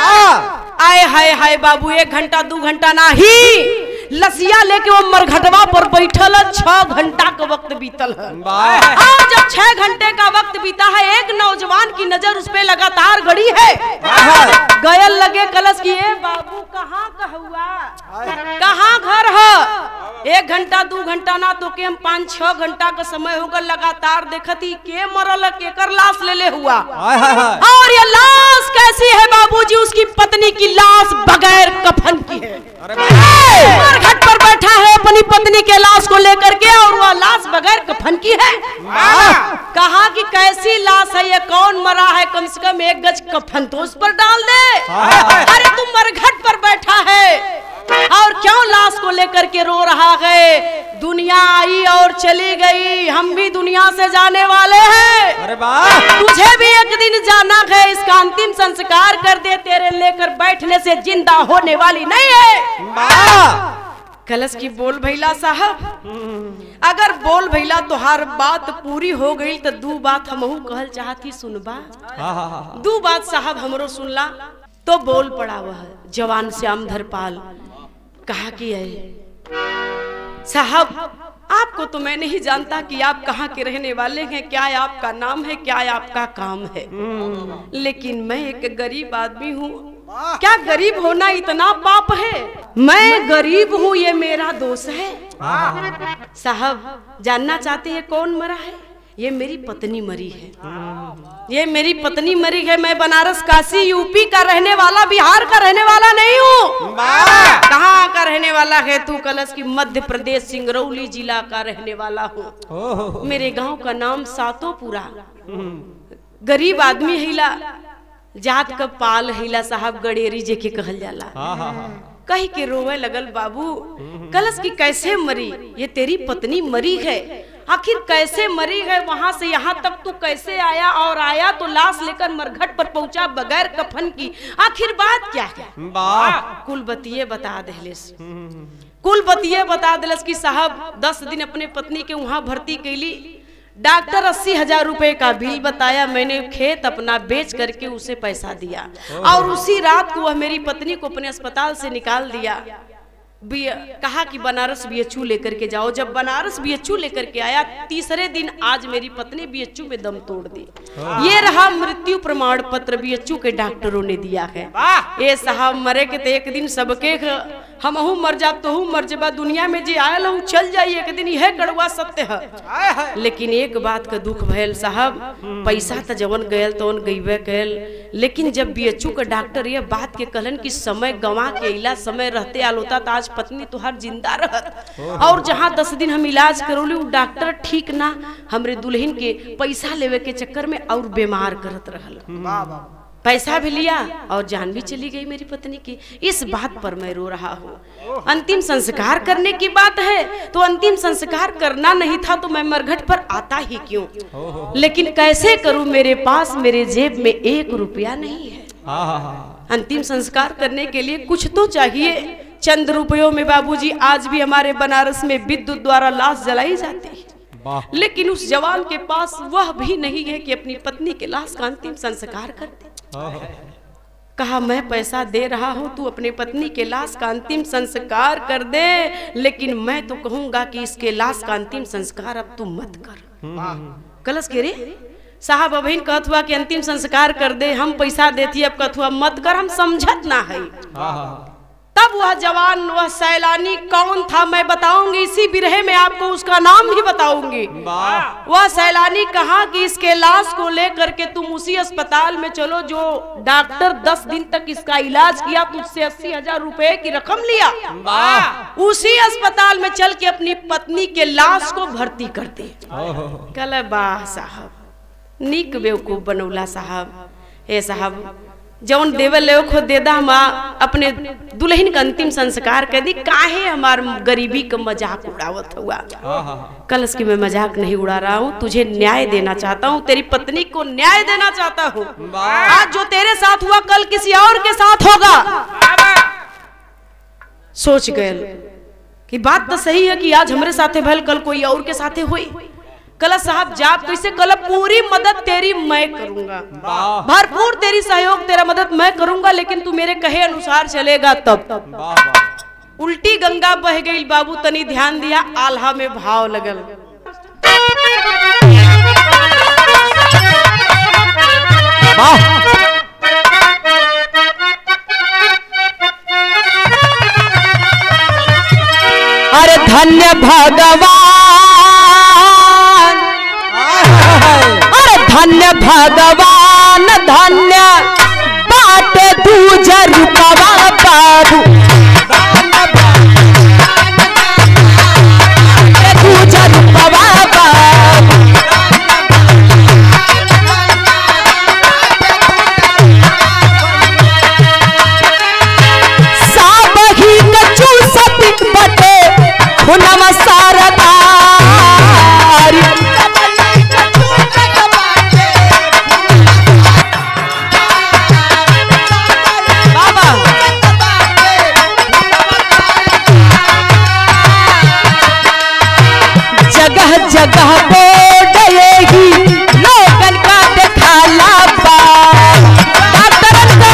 आए हाय हाय बाबू, एक घंटा दो घंटा ना ही लसिया लेके वो मरघटवा पर बैठल छह घंटा का वक्त बीतल है। और जब छह घंटे का वक्त बीता है, एक नौजवान की नजर उस पे लगातार गड़ी है। गयल लगे कलश की, ए बाबू कहाँ का हुआ, कहाँ घर है? एक घंटा दो घंटा ना तो के पाँच छह घंटा का समय होगा लगातार देखती के मरल केकर लाश ले ले हुआ। और ये लाश कैसी है बाबूजी? उसकी पत्नी की लाश बगैर कफन की है। घाट पर बैठा है अपनी पत्नी के लाश को लेकर के, और वह लाश बगैर कफन की है। कहा कि कैसी लाश है ये, कौन मरा है? कम से कम एक गज कफन तो उस पर डाल दे। अरे तुम मरघट पर बैठा है और क्यों लाश को लेकर के रो रहा है? दुनिया आई और चली गई, हम भी दुनिया से जाने वाले हैं। अरे वाह, तुझे भी एक दिन जाना है, इसका अंतिम संस्कार कर दे। तेरे लेकर बैठने से जिंदा होने वाली नहीं है। कलश की बोल भैला साहब, अगर बोल भैला तो हर बात पूरी हो गई तो दू बात हमहू कहल चाहती सुनबा। दू बात साहब हमरो सुनला तो बोल पड़ा वह जवान श्याम धरपाल। कहा कि है साहब, आपको तो मैं नहीं जानता कि आप कहाँ के रहने वाले हैं, क्या आपका नाम है, क्या आपका काम है, लेकिन मैं एक गरीब आदमी हूँ। क्या गरीब होना इतना पाप है? मैं गरीब हूँ, ये मेरा दोष है? साहब जानना चाहते हैं कौन मरा है? ये मेरी पत्नी मरी है, ये मेरी पत्नी मरी है। मैं बनारस काशी यूपी का रहने वाला, बिहार का रहने वाला नहीं हूँ। कहाँ का रहने वाला है तू? कलश की मध्य प्रदेश सिंगरौली जिला का रहने वाला हूँ। मेरे गांव का नाम सातोपुरा। गरीब आदमी हिला, जात का पाल हिला साहब, गडेरी जे के कहल जाला। कही के रोवे लगल बाबू। कलश की कैसे मरी? ये तेरी पत्नी मरी है। आखिर कैसे मरी है? वहां से यहाँ तक तू कैसे आया? और आया तो लाश लेकर मरघट पर पहुंचा बगैर कफन की। आखिर बात क्या है? कुल बतिये बता देलस, कुल बतिये बता देलस कि साहब दस दिन अपने पत्नी के वहां भर्ती कैली। डॉक्टर अस्सी हजार रुपए का बिल बताया। मैंने खेत अपना बेच करके उसे पैसा दिया और उसी रात को वह मेरी पत्नी को अपने अस्पताल से निकाल दिया। कहा कि बनारस बीएचयू लेकर के जाओ। जब बनारस बीएचयू लेकर के आया, तीसरे दिन आज मेरी पत्नी बीएचयू में दम तोड़ दी। ये रहा मृत्यु प्रमाण पत्र बीएचयू के डॉक्टरों ने दिया है। ये साहब मरे के तो एक दिन सबके हमहू मर जा तो मर जा, दुनिया में जी आयल हूँ चल जाइए एक दिन, यह कड़वा सत्य है। लेकिन एक बात का दुख भयल साहब, पैसा तो जवन गयल तो गईबे कैल, लेकिन जब बीएचयू का डॉक्टर ये बात के कहलन कि समय गंवा के इला समय रहते आल होता तो आज पत्नी तो हर जिंदा रहत। और जहाँ दस दिन हम इलाज करोली वो डॉक्टर ठीक ना हमरे दुल्हन के पैसा लेवे के चक्कर में और बीमार करत रहल। पैसा भी लिया और जान भी चली गई मेरी पत्नी की। इस बात पर मैं रो रहा हूँ। अंतिम संस्कार करने की बात है तो अंतिम संस्कार करना नहीं था तो मैं मरघट पर आता ही क्यों, लेकिन कैसे करूं, मेरे पास मेरे जेब में एक रुपया नहीं है। अंतिम संस्कार करने के लिए कुछ तो चाहिए। चंद रुपयों में बाबूजी आज भी हमारे बनारस में विद्युत द्वारा लाश जलाई जाती है, लेकिन उस जवान के पास वह भी नहीं है कि अपनी पत्नी के लाश का अंतिम संस्कार कर दे। कहा मैं पैसा दे रहा हूं, तू अपने पत्नी के लाश का अंतिम संस्कार कर दे, लेकिन मैं तो कहूंगा कि इसके लाश का अंतिम संस्कार अब तू मत कर। कलश के रे साहब अभिन कहत हुआ कि अंतिम संस्कार कर दे, हम पैसा देती अब कहत हुआ मत कर, हम समझत ना है। तब वह जवान वह सैलानी कौन था मैं बताऊंगी, इसी बिरहे में आपको उसका नाम भी बताऊंगी। वह सैलानी कहा कि इसके लाश को लेकर के तुम उसी अस्पताल में चलो जो डॉक्टर दस दिन तक इसका इलाज किया, तुझसे अस्सी हजार रुपए की रकम लिया, उसी अस्पताल में चल के अपनी पत्नी के लाश को भर्ती कर दे। कल वाह साहब नीक बेवकूफ बनौला साहब। ए साहब जौन देवल ले खो देदा हम अपने दुल्हन का अंतिम संस्कार कर दी, काहे हमार गरीबी का मजाक उड़ावत हुआ। कलश की मैं मजाक नहीं उड़ा रहा हूँ, तुझे न्याय देना चाहता हूँ, तेरी पत्नी को न्याय देना चाहता हूँ। आज जो तेरे साथ हुआ कल किसी और के साथ होगा। सोच गए कि बात तो सही है कि आज हमारे साथे भल कल कोई और के साथे हुई। कलश साहब जाप कैसे कल पूरी मदद तेरी मैं करूंगा, भरपूर तेरी सहयोग तेरा मदद मैं करूंगा, लेकिन तू मेरे कहे अनुसार चलेगा तब। उल्टी गंगा बह गई बाबू, तनी ध्यान दिया, आल्हा में भाव लगल। अरे धन्य भगवान, धन्य भगवान धन्य बाटे दूजा रूपवा बाबू, दूजा रूपवा बाबू। साबही कचू सतिक बटे खुनवा सारदारी, जगह बोडेगी लोगन का दिखाला बा, डॉक्टरन का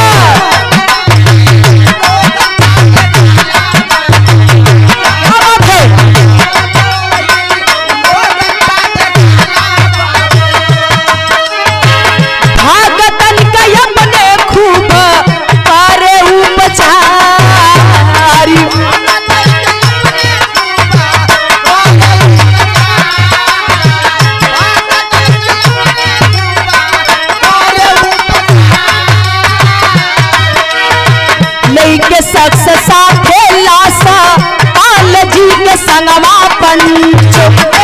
भागतन का अपने खूब पारे उपचारी। के शख्स साथे लासा पाल जी के संगवा पंच,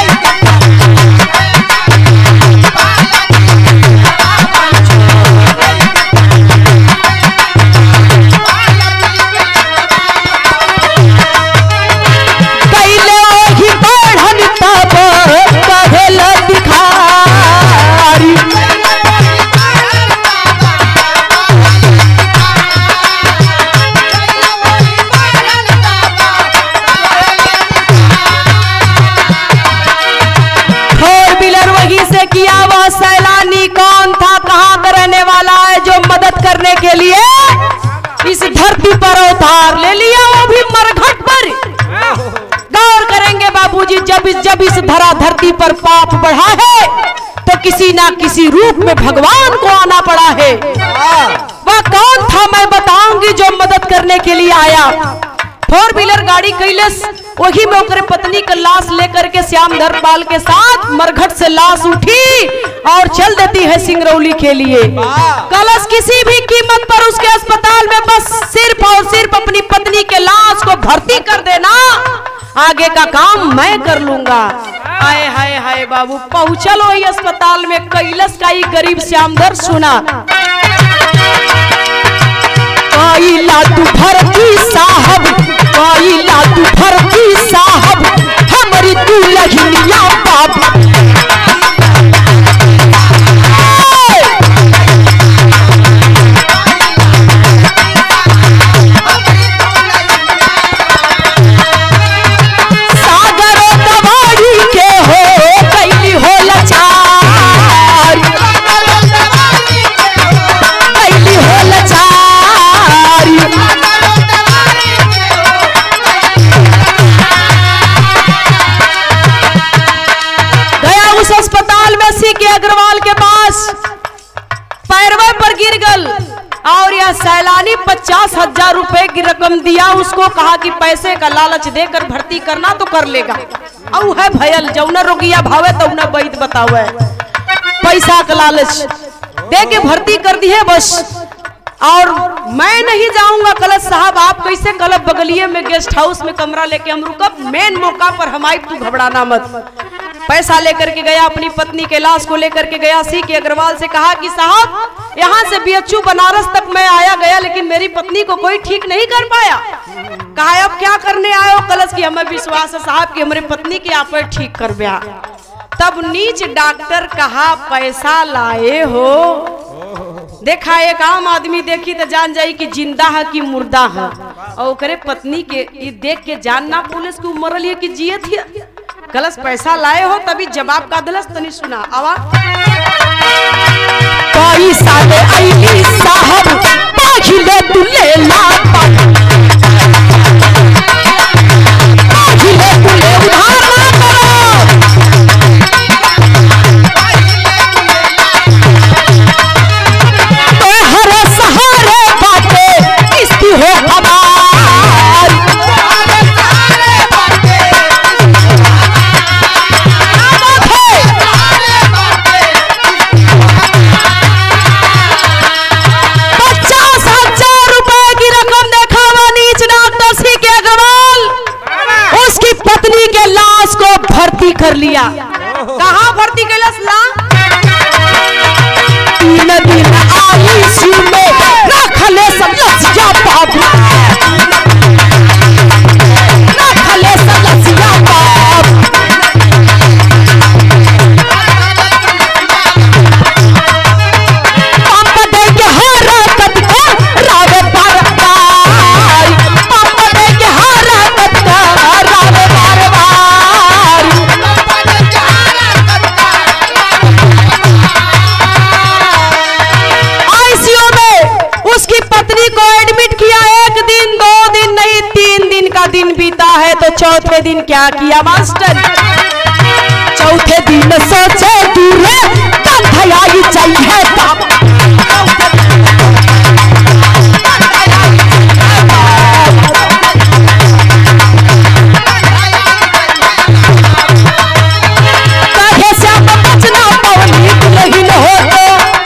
कैले ही बढ़न तब कहेल दिखारी। किया वह सैलानी कौन था, कहां का रहने वाला है, जो मदद करने के लिए इस धरती पर अवतार ले लिया, वो भी मरघट पर। गौर करेंगे बाबूजी, जब इस जब इस धरा धरती पर पाप बढ़ा है तो किसी ना किसी रूप में भगवान को आना पड़ा है। वह कौन था मैं बताऊंगी जो मदद करने के लिए आया। फोर व्हीलर गाड़ी कैलस, वही में ओकरे पत्नी का लाश लेकर के श्याम धरपाल के साथ मरघट से लाश उठी और चल देती है सिंगरौली के लिए। कलश किसी भी कीमत पर उसके अस्पताल में बस सिर्फ और सिर्फ अपनी पत्नी के लाश को भर्ती कर देना, आगे का काम मैं कर लूंगा। हाय हाय हाय बाबू, पहुंचल वही अस्पताल में कैलस का ही गरीब श्यामधर सुना। कैला तू भर्ती साहब, कैला तू भर्ती साहब, हमारी तू लहनिया बाबा। सागरों दवाड़ी के हो कैली हो लाचार, कैली हो लाचार। गया उस अस्पताल में सी के अग्रवाल के पास, पैरवे पर गिर गल और यह सैलानी पचास हजार रुपए की रकम दिया उसको, कहा कि पैसे का लालच देकर भर्ती करना तो कर लेगा। औ है भयल जौना रोगिया भावे तो उन्हें वैद बतावे, पैसा का लालच दे के भर्ती कर दी है बस। और मैं नहीं जाऊंगा कलश साहब, आप कैसे कलब बगलिए में गेस्ट हाउस में कमरा लेके हम रुकब, मेन मौका पर हम आए, तू घबराना मत। पैसा लेकर के गया, अपनी पत्नी के लाश को लेकर के गया, सी के अग्रवाल से कहा कि साहब यहाँ से बीएचयू बनारस तक मैं आया गया लेकिन मेरी पत्नी को कोई ठीक नहीं कर पाया। कहा अब क्या करने आए हो? कलश की हमें विश्वास है साहब कि हमारी पत्नी की आप ठीक कर ब्या। तब नीच डॉक्टर कहा पैसा लाए हो? देखा एक आम आदमी देखी तो जान जाई कि जिंदा है कि मुर्दा है, और ओकरे पत्नी के ये देख के जानना पुलिस की उम्र लिए कि जिए थी। कलश पैसा लाए हो? तभी जवाब का दलस तनी सुना आवा। पैसा ले आई साहब पाहिले तू ले ला, पाहिले तू ले उधार ना करो, तो हर सहारे बातें इसकी हो हमारी। भर्ती कर लिया। कहाँ भर्ती कैला? तीन दिन आईसीयू में रखले सब लसिया बाबू, रखले सब लसिया बाबू। पंप दे के हरकत का रावे बार बार, पंप दे के हरकत का रावे बार बार। उसकी पत्नी को एडमिट किया, एक दिन दो दिन नहीं तीन दिन का दिन बीता है तो चौथे दिन क्या किया मास्टर? चौथे दिन सोचे दूल्हे कंधयाई चाहिए बाबा, कहे से आप बचना पवनी नहीं हो तो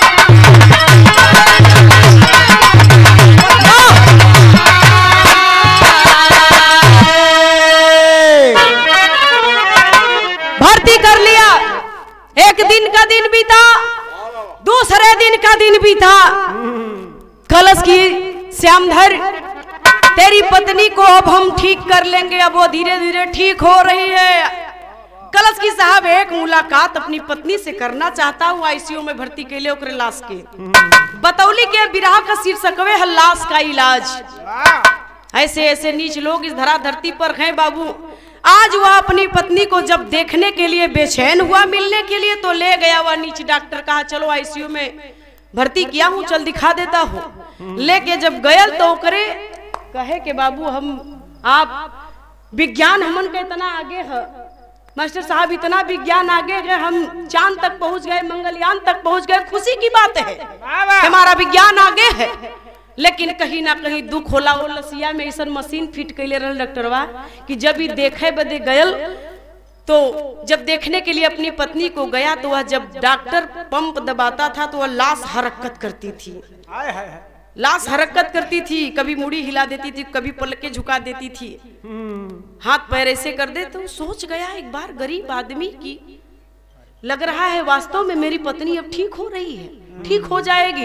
कर लिया। एक दिन का दिन बीता, दूसरे दिन का दिन बीता। कलश की श्यामधर तेरी पत्नी को अब हम ठीक कर लेंगे, अब वो धीरे धीरे ठीक हो रही है। कलश की साहब एक मुलाकात अपनी पत्नी से करना चाहता हूँ, आईसीयू में भर्ती के लिए ओकरे लाश के बतौली के विरह का शीर्षकवे है लाश का इलाज। ऐसे ऐसे नीच लोग इस धरा धरती पर हैं बाबू। आज वह अपनी पत्नी को जब देखने के लिए बेचैन हुआ मिलने के लिए तो ले गया वह नीचे डॉक्टर, कहा चलो आईसीयू में भर्ती किया हूँ चल दिखा देता हूँ। लेके जब गयल तो करे कहे के बाबू हम आप विज्ञान हमन का इतना आगे है मास्टर साहब, इतना विज्ञान आगे है, हम चांद तक पहुंच गए, मंगलयान तक पहुंच गए, खुशी की बात है हमारा विज्ञान आगे है। लेकिन कहीं ना कहीं दुख होला। वो लसिया में ऐसा मशीन फिट कैले रहा डॉक्टरवा कि जब ही देखे बदे गयल तो जब देखने के लिए अपनी पत्नी को गया तो वह जब डॉक्टर पंप दबाता था तो वह लाश हरकत करती थी, लाश हरकत करती थी, कभी मुड़ी हिला देती थी, कभी पलके झुका देती थी, हाथ पैर ऐसे कर दे। तो सोच गया एक बार गरीब आदमी की लग रहा है वास्तव में मेरी पत्नी अब ठीक हो रही है, ठीक हो जाएगी।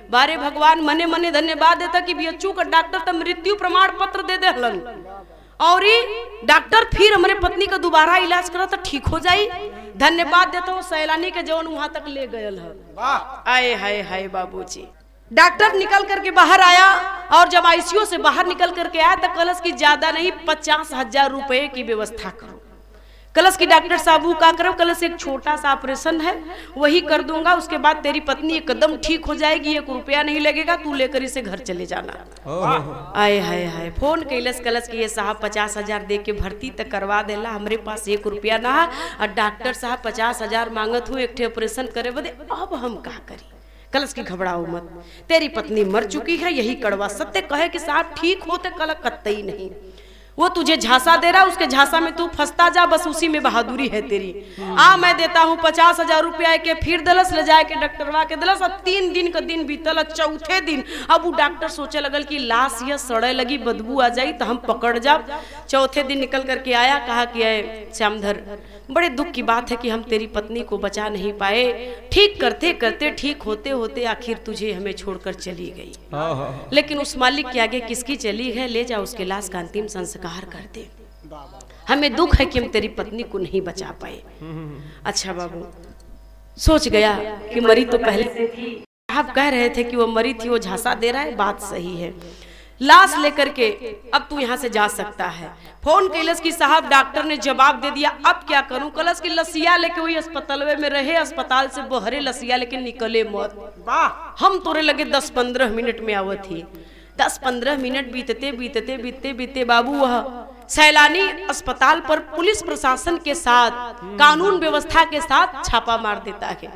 बारे भगवान मने मने धन्यवाद देता कि बीएचयू का डॉक्टर तो मृत्यु प्रमाण पत्र दे दे हलन और डॉक्टर फिर हमारे पत्नी का दोबारा इलाज करा तो ठीक हो जाई। धन्यवाद देता हूँ सैलानी के जवन वहां तक ले गयल है। आए हाय हाय बाबूजी। डॉक्टर निकल करके बाहर आया और जब आईसीयू से बाहर निकल करके आया तो कलश की ज्यादा नहीं पचास हजार रुपए की व्यवस्था करो। कलश की डॉक्टर साहब वो क्या करो, कलश एक छोटा सा ऑपरेशन है वही कर दूंगा, उसके बाद तेरी पत्नी एकदम ठीक हो जाएगी, एक रुपया नहीं लगेगा, तू लेकर इसे घर चले जाना। आए हाय हाय फोन कैलस कलश की ये साहब पचास हजार दे के भर्ती तक करवा देला, हमारे पास एक रुपया ना है और डॉक्टर साहब पचास हजार मांगत हूँ एक ऑपरेशन करे बदे, अब हम क्या करी। कलश की घबराओ मत, तेरी पत्नी मर चुकी है, यही कड़वा सत्य कहे कि साहब ठीक होते कल कतई नहीं। वो तुझे झांसा दे रहा, उसके झांसा में तू फंसता जा, बस उसी में बहादुरी है तेरी। आ मैं देता हूँ पचास हजार रुपया के, फिर दलस ले जाए के डॉक्टरवा के दलस। अब तीन दिन का दिन बीतल, चौथे दिन अब वो डॉक्टर सोचे लगल कि लाश यह सड़े लगी, बदबू आ जाई तो हम पकड़ जाब। चौथे दिन निकल करके आया, कहा कि श्यामधर बड़े दुख की बात है कि हम तेरी पत्नी को बचा नहीं पाए, ठीक करते करते ठीक होते होते आखिर तुझे हमें छोड़कर चली गई। लेकिन उस मालिक के आगे किसकी चली है, ले जा उसके लाश का अंतिम संस्कार कर दे। हमें दुख है कि हम तेरी पत्नी को नहीं बचा पाए। अच्छा बाबू सोच गया कि मरी तो पहले से थी, आप कह रहे थे कि वो मरी थी, वो झांसा दे रहा है, बात सही है। लाश लेकर के अब तू यहाँ से जा सकता है। फोन कैलस की साहब डॉक्टर ने जवाब दे दिया, अब क्या करूं। कलश की लसिया लेके वही अस्पताल में रहे, अस्पताल से बहरे लसिया लेके निकले मत। हम तोरे लगे दस पंद्रह मिनट में आवत थी। दस पंद्रह मिनट बीतते बीतते बीतते बीतते बाबू वह सैलानी अस्पताल पर पुलिस प्रशासन के साथ कानून व्यवस्था के साथ छापा मार देता है।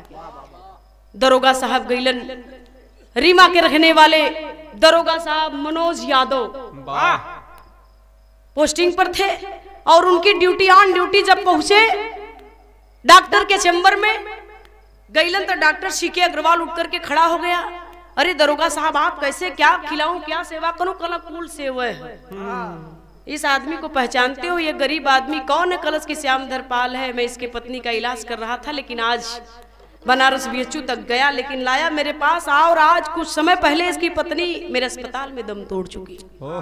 दरोगा साहब गईलन, रीमा के रहने वाले दरोगा साहब मनोज यादव पोस्टिंग पर थे और उनकी ड्यूटी ऑन ड्यूटी जब पहुंचे डॉक्टर के चैम्बर में गईलन तो डॉक्टर सीके अग्रवाल उठ करके खड़ा हो गया। अरे दरोगा साहब आप कैसे, क्या खिलाऊं, क्या सेवा करूं। कल कुल सेवा है। इस आदमी को पहचानते हो, ये गरीब आदमी कौन है। कलश की श्यामधर पाल है, मैं इसके पत्नी का इलाज कर रहा था, लेकिन आज बनारस बीएचयू तक गया, लेकिन लाया मेरे पास आ, और आज कुछ समय पहले इसकी पत्नी मेरे अस्पताल में दम तोड़ चुकी।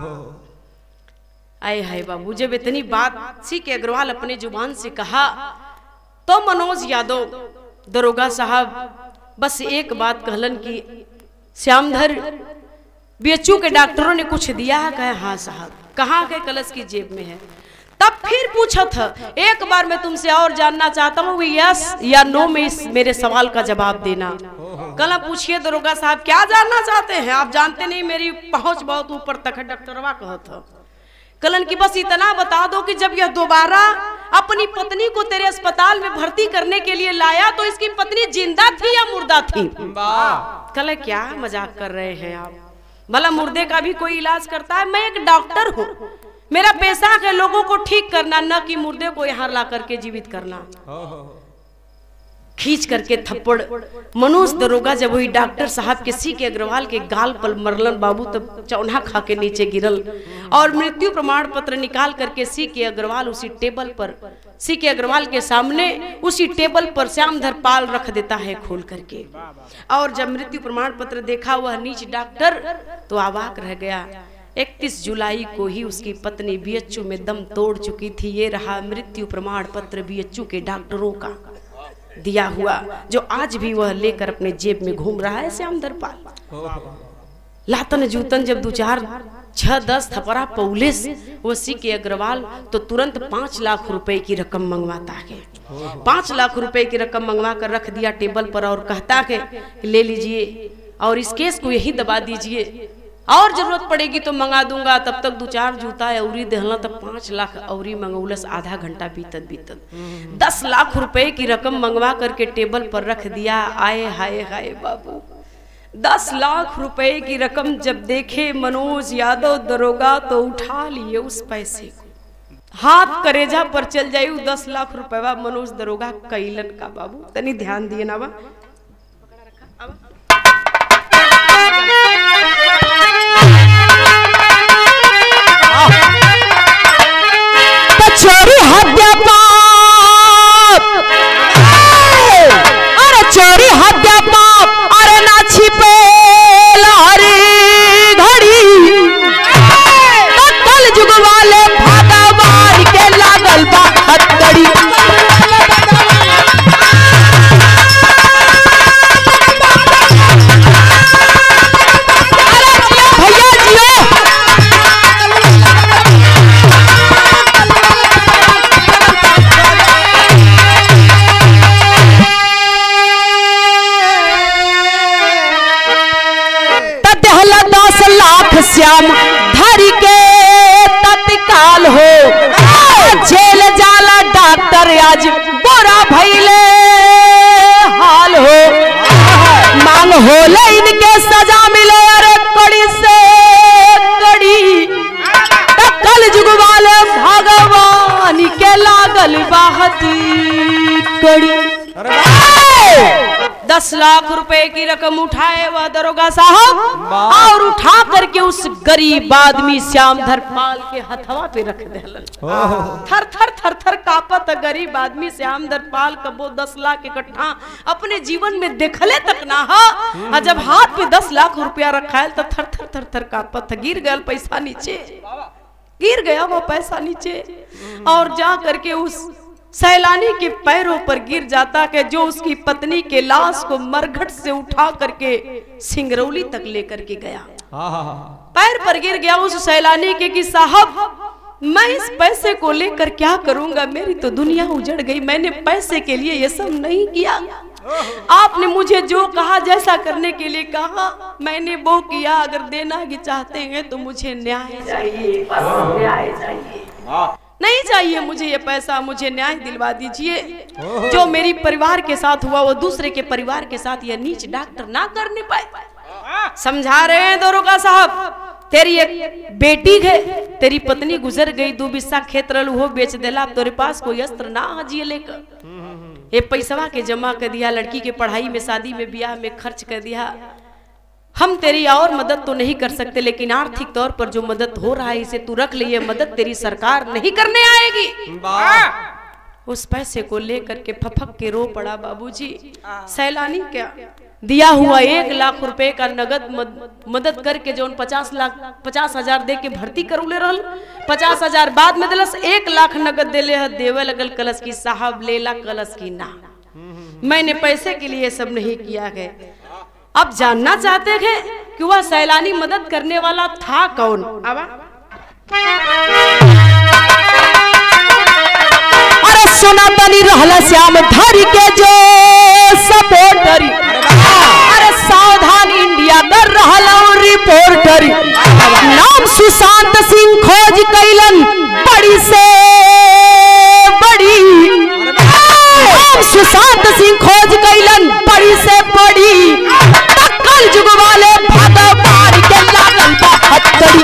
आए हाय बाबू, जब इतनी बात सी के अग्रवाल अपने जुबान से कहा तो मनोज यादव दरोगा साहब बस एक बात कहलन कि श्यामधर बीएचयू के डॉक्टरों ने कुछ दिया है। कहे हाँ साहब। कहाँ के? कलश की जेब में है। तब फिर पूछा था, एक बार मैं तुमसे और जानना चाहता हूँ, यस या नो में इस मेरे सवाल का जवाब देना। कल पूछिए दरोगा साहब क्या जानना चाहते हैं। आप जानते नहीं मेरी पहुंच बहुत ऊपर तक है। डॉक्टरवा कहा था कलन की बस इतना बता दो कि जब यह दोबारा अपनी पत्नी को तेरे अस्पताल में भर्ती करने के लिए लाया तो इसकी पत्नी जिंदा थी या मुर्दा थी। कल क्या मजाक कर रहे हैं आप, भला मुर्दे का भी कोई इलाज करता है। मैं एक डॉक्टर हूँ, मेरा पैसा है लोगों को ठीक करना, न कि मुर्दे को यहाँ ला करके जीवित करना। खींच करके थप्पड़ मनोज दरोगा जब वही डॉक्टर साहब के सी के अग्रवाल के गाल पर मरलन बाबू, तब चौना खा के नीचे गिरल और मृत्यु प्रमाण पत्र निकाल करके सी के अग्रवाल उसी टेबल पर, सी के अग्रवाल के सामने उसी टेबल पर श्यामधर पाल रख देता है खोल करके। और जब मृत्यु प्रमाण पत्र देखा वह नीच डॉक्टर तो अवाक रह गया। इकतीस जुलाई को ही उसकी पत्नी बीएचयू में दम तोड़ चुकी थी। ये रहा मृत्यु प्रमाण पत्र बीएचयू के डॉक्टरों का दिया हुआ, जो आज भी वह लेकर अपने जेब में घूम रहा है श्यामधर पाल। लातन जूतन जब दो चार छह दस थपरा पुलिस वो सी के अग्रवाल तो तुरंत पांच लाख रुपए की रकम मंगवाता है। पांच लाख रुपए की रकम मंगवा कर रख दिया टेबल पर और कहता है ले लीजिए और इस केस को यही दबा दीजिए, और जरूरत पड़ेगी तो मंगा दूंगा। तब तक दो चार जूता औरी दहला तब पांच लाख औरी मंगौलस। आधा घंटा बीतत बीतत दस लाख रुपए की रकम मंगवा करके टेबल पर रख दिया। आए हाय हाय बाबू, दस लाख रुपए की रकम जब देखे मनोज यादव दरोगा तो उठा लिए उस पैसे को, हाथ करेजा पर चल जाये। दस लाख रुपया मनोज दरोगा कैलन का बाबू, तनी ध्यान दिए ना बा। चोरी हत्या पाप, अरे चोरी हत्या पाप, अरे ना छिपे हो जेल जाला डॉक्टर आज बोरा भैले हाल हो मांग होले इनके सजा मिले अरे कड़ी से कड़ी कल जुग वाले भगवान के लागल बाहत कड़ी। दस लाख रुपए की रकम उठाए वह दरोगा साहब और उठा करके उस गरीब आदमी श्यामधर पाल के हथवा पे रख दे। थर थर थर थर कापत गरीब आदमी श्यामधर पाल का वो दस लाख इकट्ठा अपने जीवन में देखले तक ना हा। जब हाथ पे दस लाख रुपया रखा है तो थर थर थर थर कापत गिर गया पैसा नीचे, गिर गया वो पैसा नीचे और जा करके उस सैलानी के पैरों पर गिर जाता कि जो उसकी पत्नी के लाश को मरघट से उठा करके सिंगरौली तक लेकर के गया। पैर पर गिर गया उस सैलानी के कि साहब मैं इस पैसे को लेकर क्या करूंगा, मेरी तो दुनिया उजड़ गई, मैंने पैसे के लिए ये सब नहीं किया, आपने मुझे जो कहा जैसा करने के लिए कहा मैंने वो किया, अगर देना ही चाहते हैं तो मुझे न्याय चाहिए, न्याय चाहिए, नहीं चाहिए मुझे ये पैसा, मुझे न्याय दिलवा दीजिए। जो मेरी परिवार के साथ हुआ वो दूसरे के परिवार के साथ ये नीच डॉक्टर ना करने पाए। समझा रहे हैं दरोगा साहब, तेरी एक बेटी है, तेरी पत्नी गुजर गई, दो बिस्सा खेत रहलू हो बेच देला, तेरे पास कोई अस्त्र ना हजिए लेकर ये पैसवा के जमा कर दिया, लड़की के पढ़ाई में शादी में ब्याह में खर्च कर दिया। हम तेरी और मदद तो नहीं कर सकते लेकिन आर्थिक तौर पर जो मदद हो रहा है इसे तू रख ले, ये मदद तेरी सरकार नहीं करने आएगी। उस पैसे को लेकर के फफक के रो पड़ा बाबूजी। सैलानी क्या दिया हुआ एक लाख रुपए का नगद मद, मदद करके जो पचास लाख पचास हजार दे के भर्ती करूले रहल, पचास हजार बाद में दिलस, एक लाख नगद देले है, देवे लगल कलश की साहब लेला कलश की ना, मैंने पैसे के लिए सब नहीं किया है। अब जानना चाहते हैं कि वह सैलानी मदद करने वाला था कौन। आवा? अरे सुना बनी रहला श्याम धरी के जो सपोर्टरी, अरे सावधान इंडिया कर रहला रिपोर्टरी, नाम सुशांत सिंह खोज कैलन बड़ी से बड़ी, नाम सुशांत सिंह खोज कैलन बड़ी से बड़ी, कल जुग वाले भगवान के लागल बहत्तरी।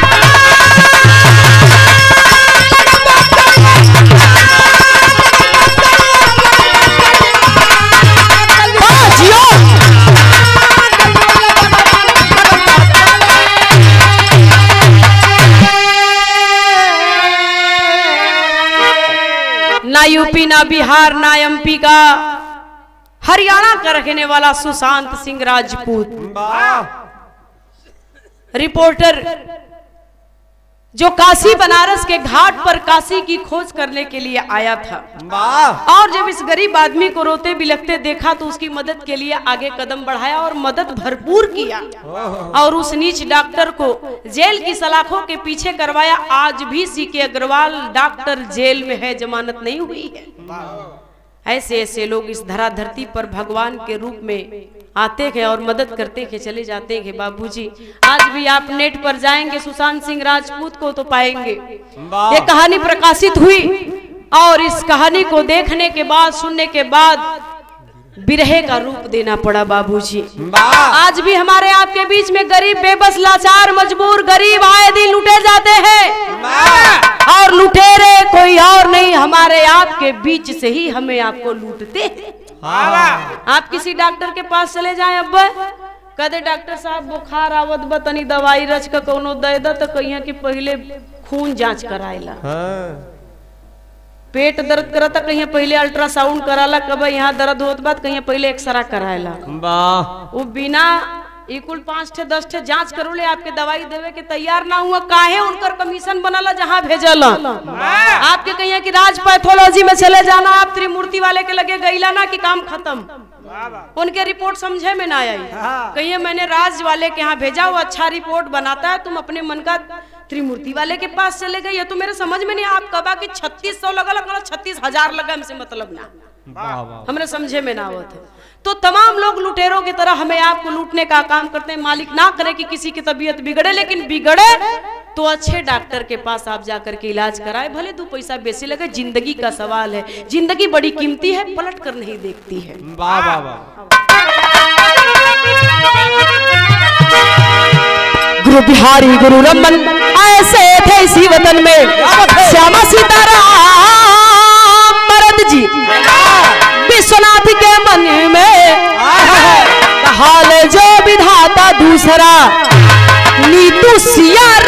ना यूपी ना बिहार ना एमपी का, हरियाणा का रहने वाला सुशांत सिंह राजपूत रिपोर्टर जो काशी बनारस के घाट पर काशी की खोज करने के लिए आया था, और जब इस गरीब आदमी को रोते बिलखते देखा तो उसकी मदद के लिए आगे कदम बढ़ाया और मदद भरपूर किया और उस नीच डॉक्टर को जेल की सलाखों के पीछे करवाया। आज भी सी के अग्रवाल डॉक्टर जेल में है, जमानत नहीं हुई है। ऐसे ऐसे लोग इस धरा धरती पर भगवान के रूप में आते हैं और मदद करते हैं, चले जाते हैं। बाबूजी आज भी आप नेट पर जाएंगे सुशांत सिंह राजपूत को तो पाएंगे। ये कहानी प्रकाशित हुई और इस कहानी को देखने के बाद सुनने के बाद बिरहे का रूप देना पड़ा बाबूजी। आज भी हमारे आपके बीच में गरीब बेबस लाचार मजबूर गरीब आए दिन लूटे जाते हैं और लुटेरे कोई और नहीं, हमारे आपके बीच से ही हमें आपको लूटते हैं। आप किसी डॉक्टर के पास चले जाएं, अब कहते डॉक्टर साहब बुखार आवत बा तनी दवाई रच के कोनो दे द, तो कहिया कि पहले खून जांच कराएला, पेट दर्द करता कहीं पहले अल्ट्रासाउंड कराला, कब यहाँ दर्द होत बात कहीं पहले एक्सरा कराएला। वो बिना इकुल पांच ठे दस ठे जांच करोले आपके दवाई देवे के तैयार ना हुआ, काहे उनकर कमीशन बनला जहाँ भेजला। आपके कहिए कि राज पैथोलॉजी में चले जाना, आप त्रिमूर्ति वाले के लगे गईला ना कि काम खत्म, उनके रिपोर्ट समझे में ना आई। कहिए मैंने राज वाले के यहाँ भेजा, वो अच्छा रिपोर्ट बनाता है, तुम अपने मन का त्रिमूर्ति वाले के पास चले गए। ये तो मेरे समझ में नहीं, आप कबा कि छत्तीस सौ लगा लगा छत्तीस हजार लगा, हमसे मतलब ना, हमने समझे में ना होते। तो तमाम लोग लुटेरों की तरह हमें आपको लूटने का काम करते हैं। मालिक ना करे कि किसी की तबीयत बिगड़े, लेकिन बिगड़े तो अच्छे डॉक्टर के पास आप जाकर के इलाज कराए, भले दो पैसा बेसी लगे, जिंदगी का सवाल है, जिंदगी बड़ी कीमती है, पलट कर नहीं देखती है। वाह वाह वाह। गुरु बिहारी गुरु रमन ऐसे थे इसी वतन में, श्यामा सीताराम भरत जी विश्वनाथ के मन में, हाल जो विधाता दूसरा नीतू सिया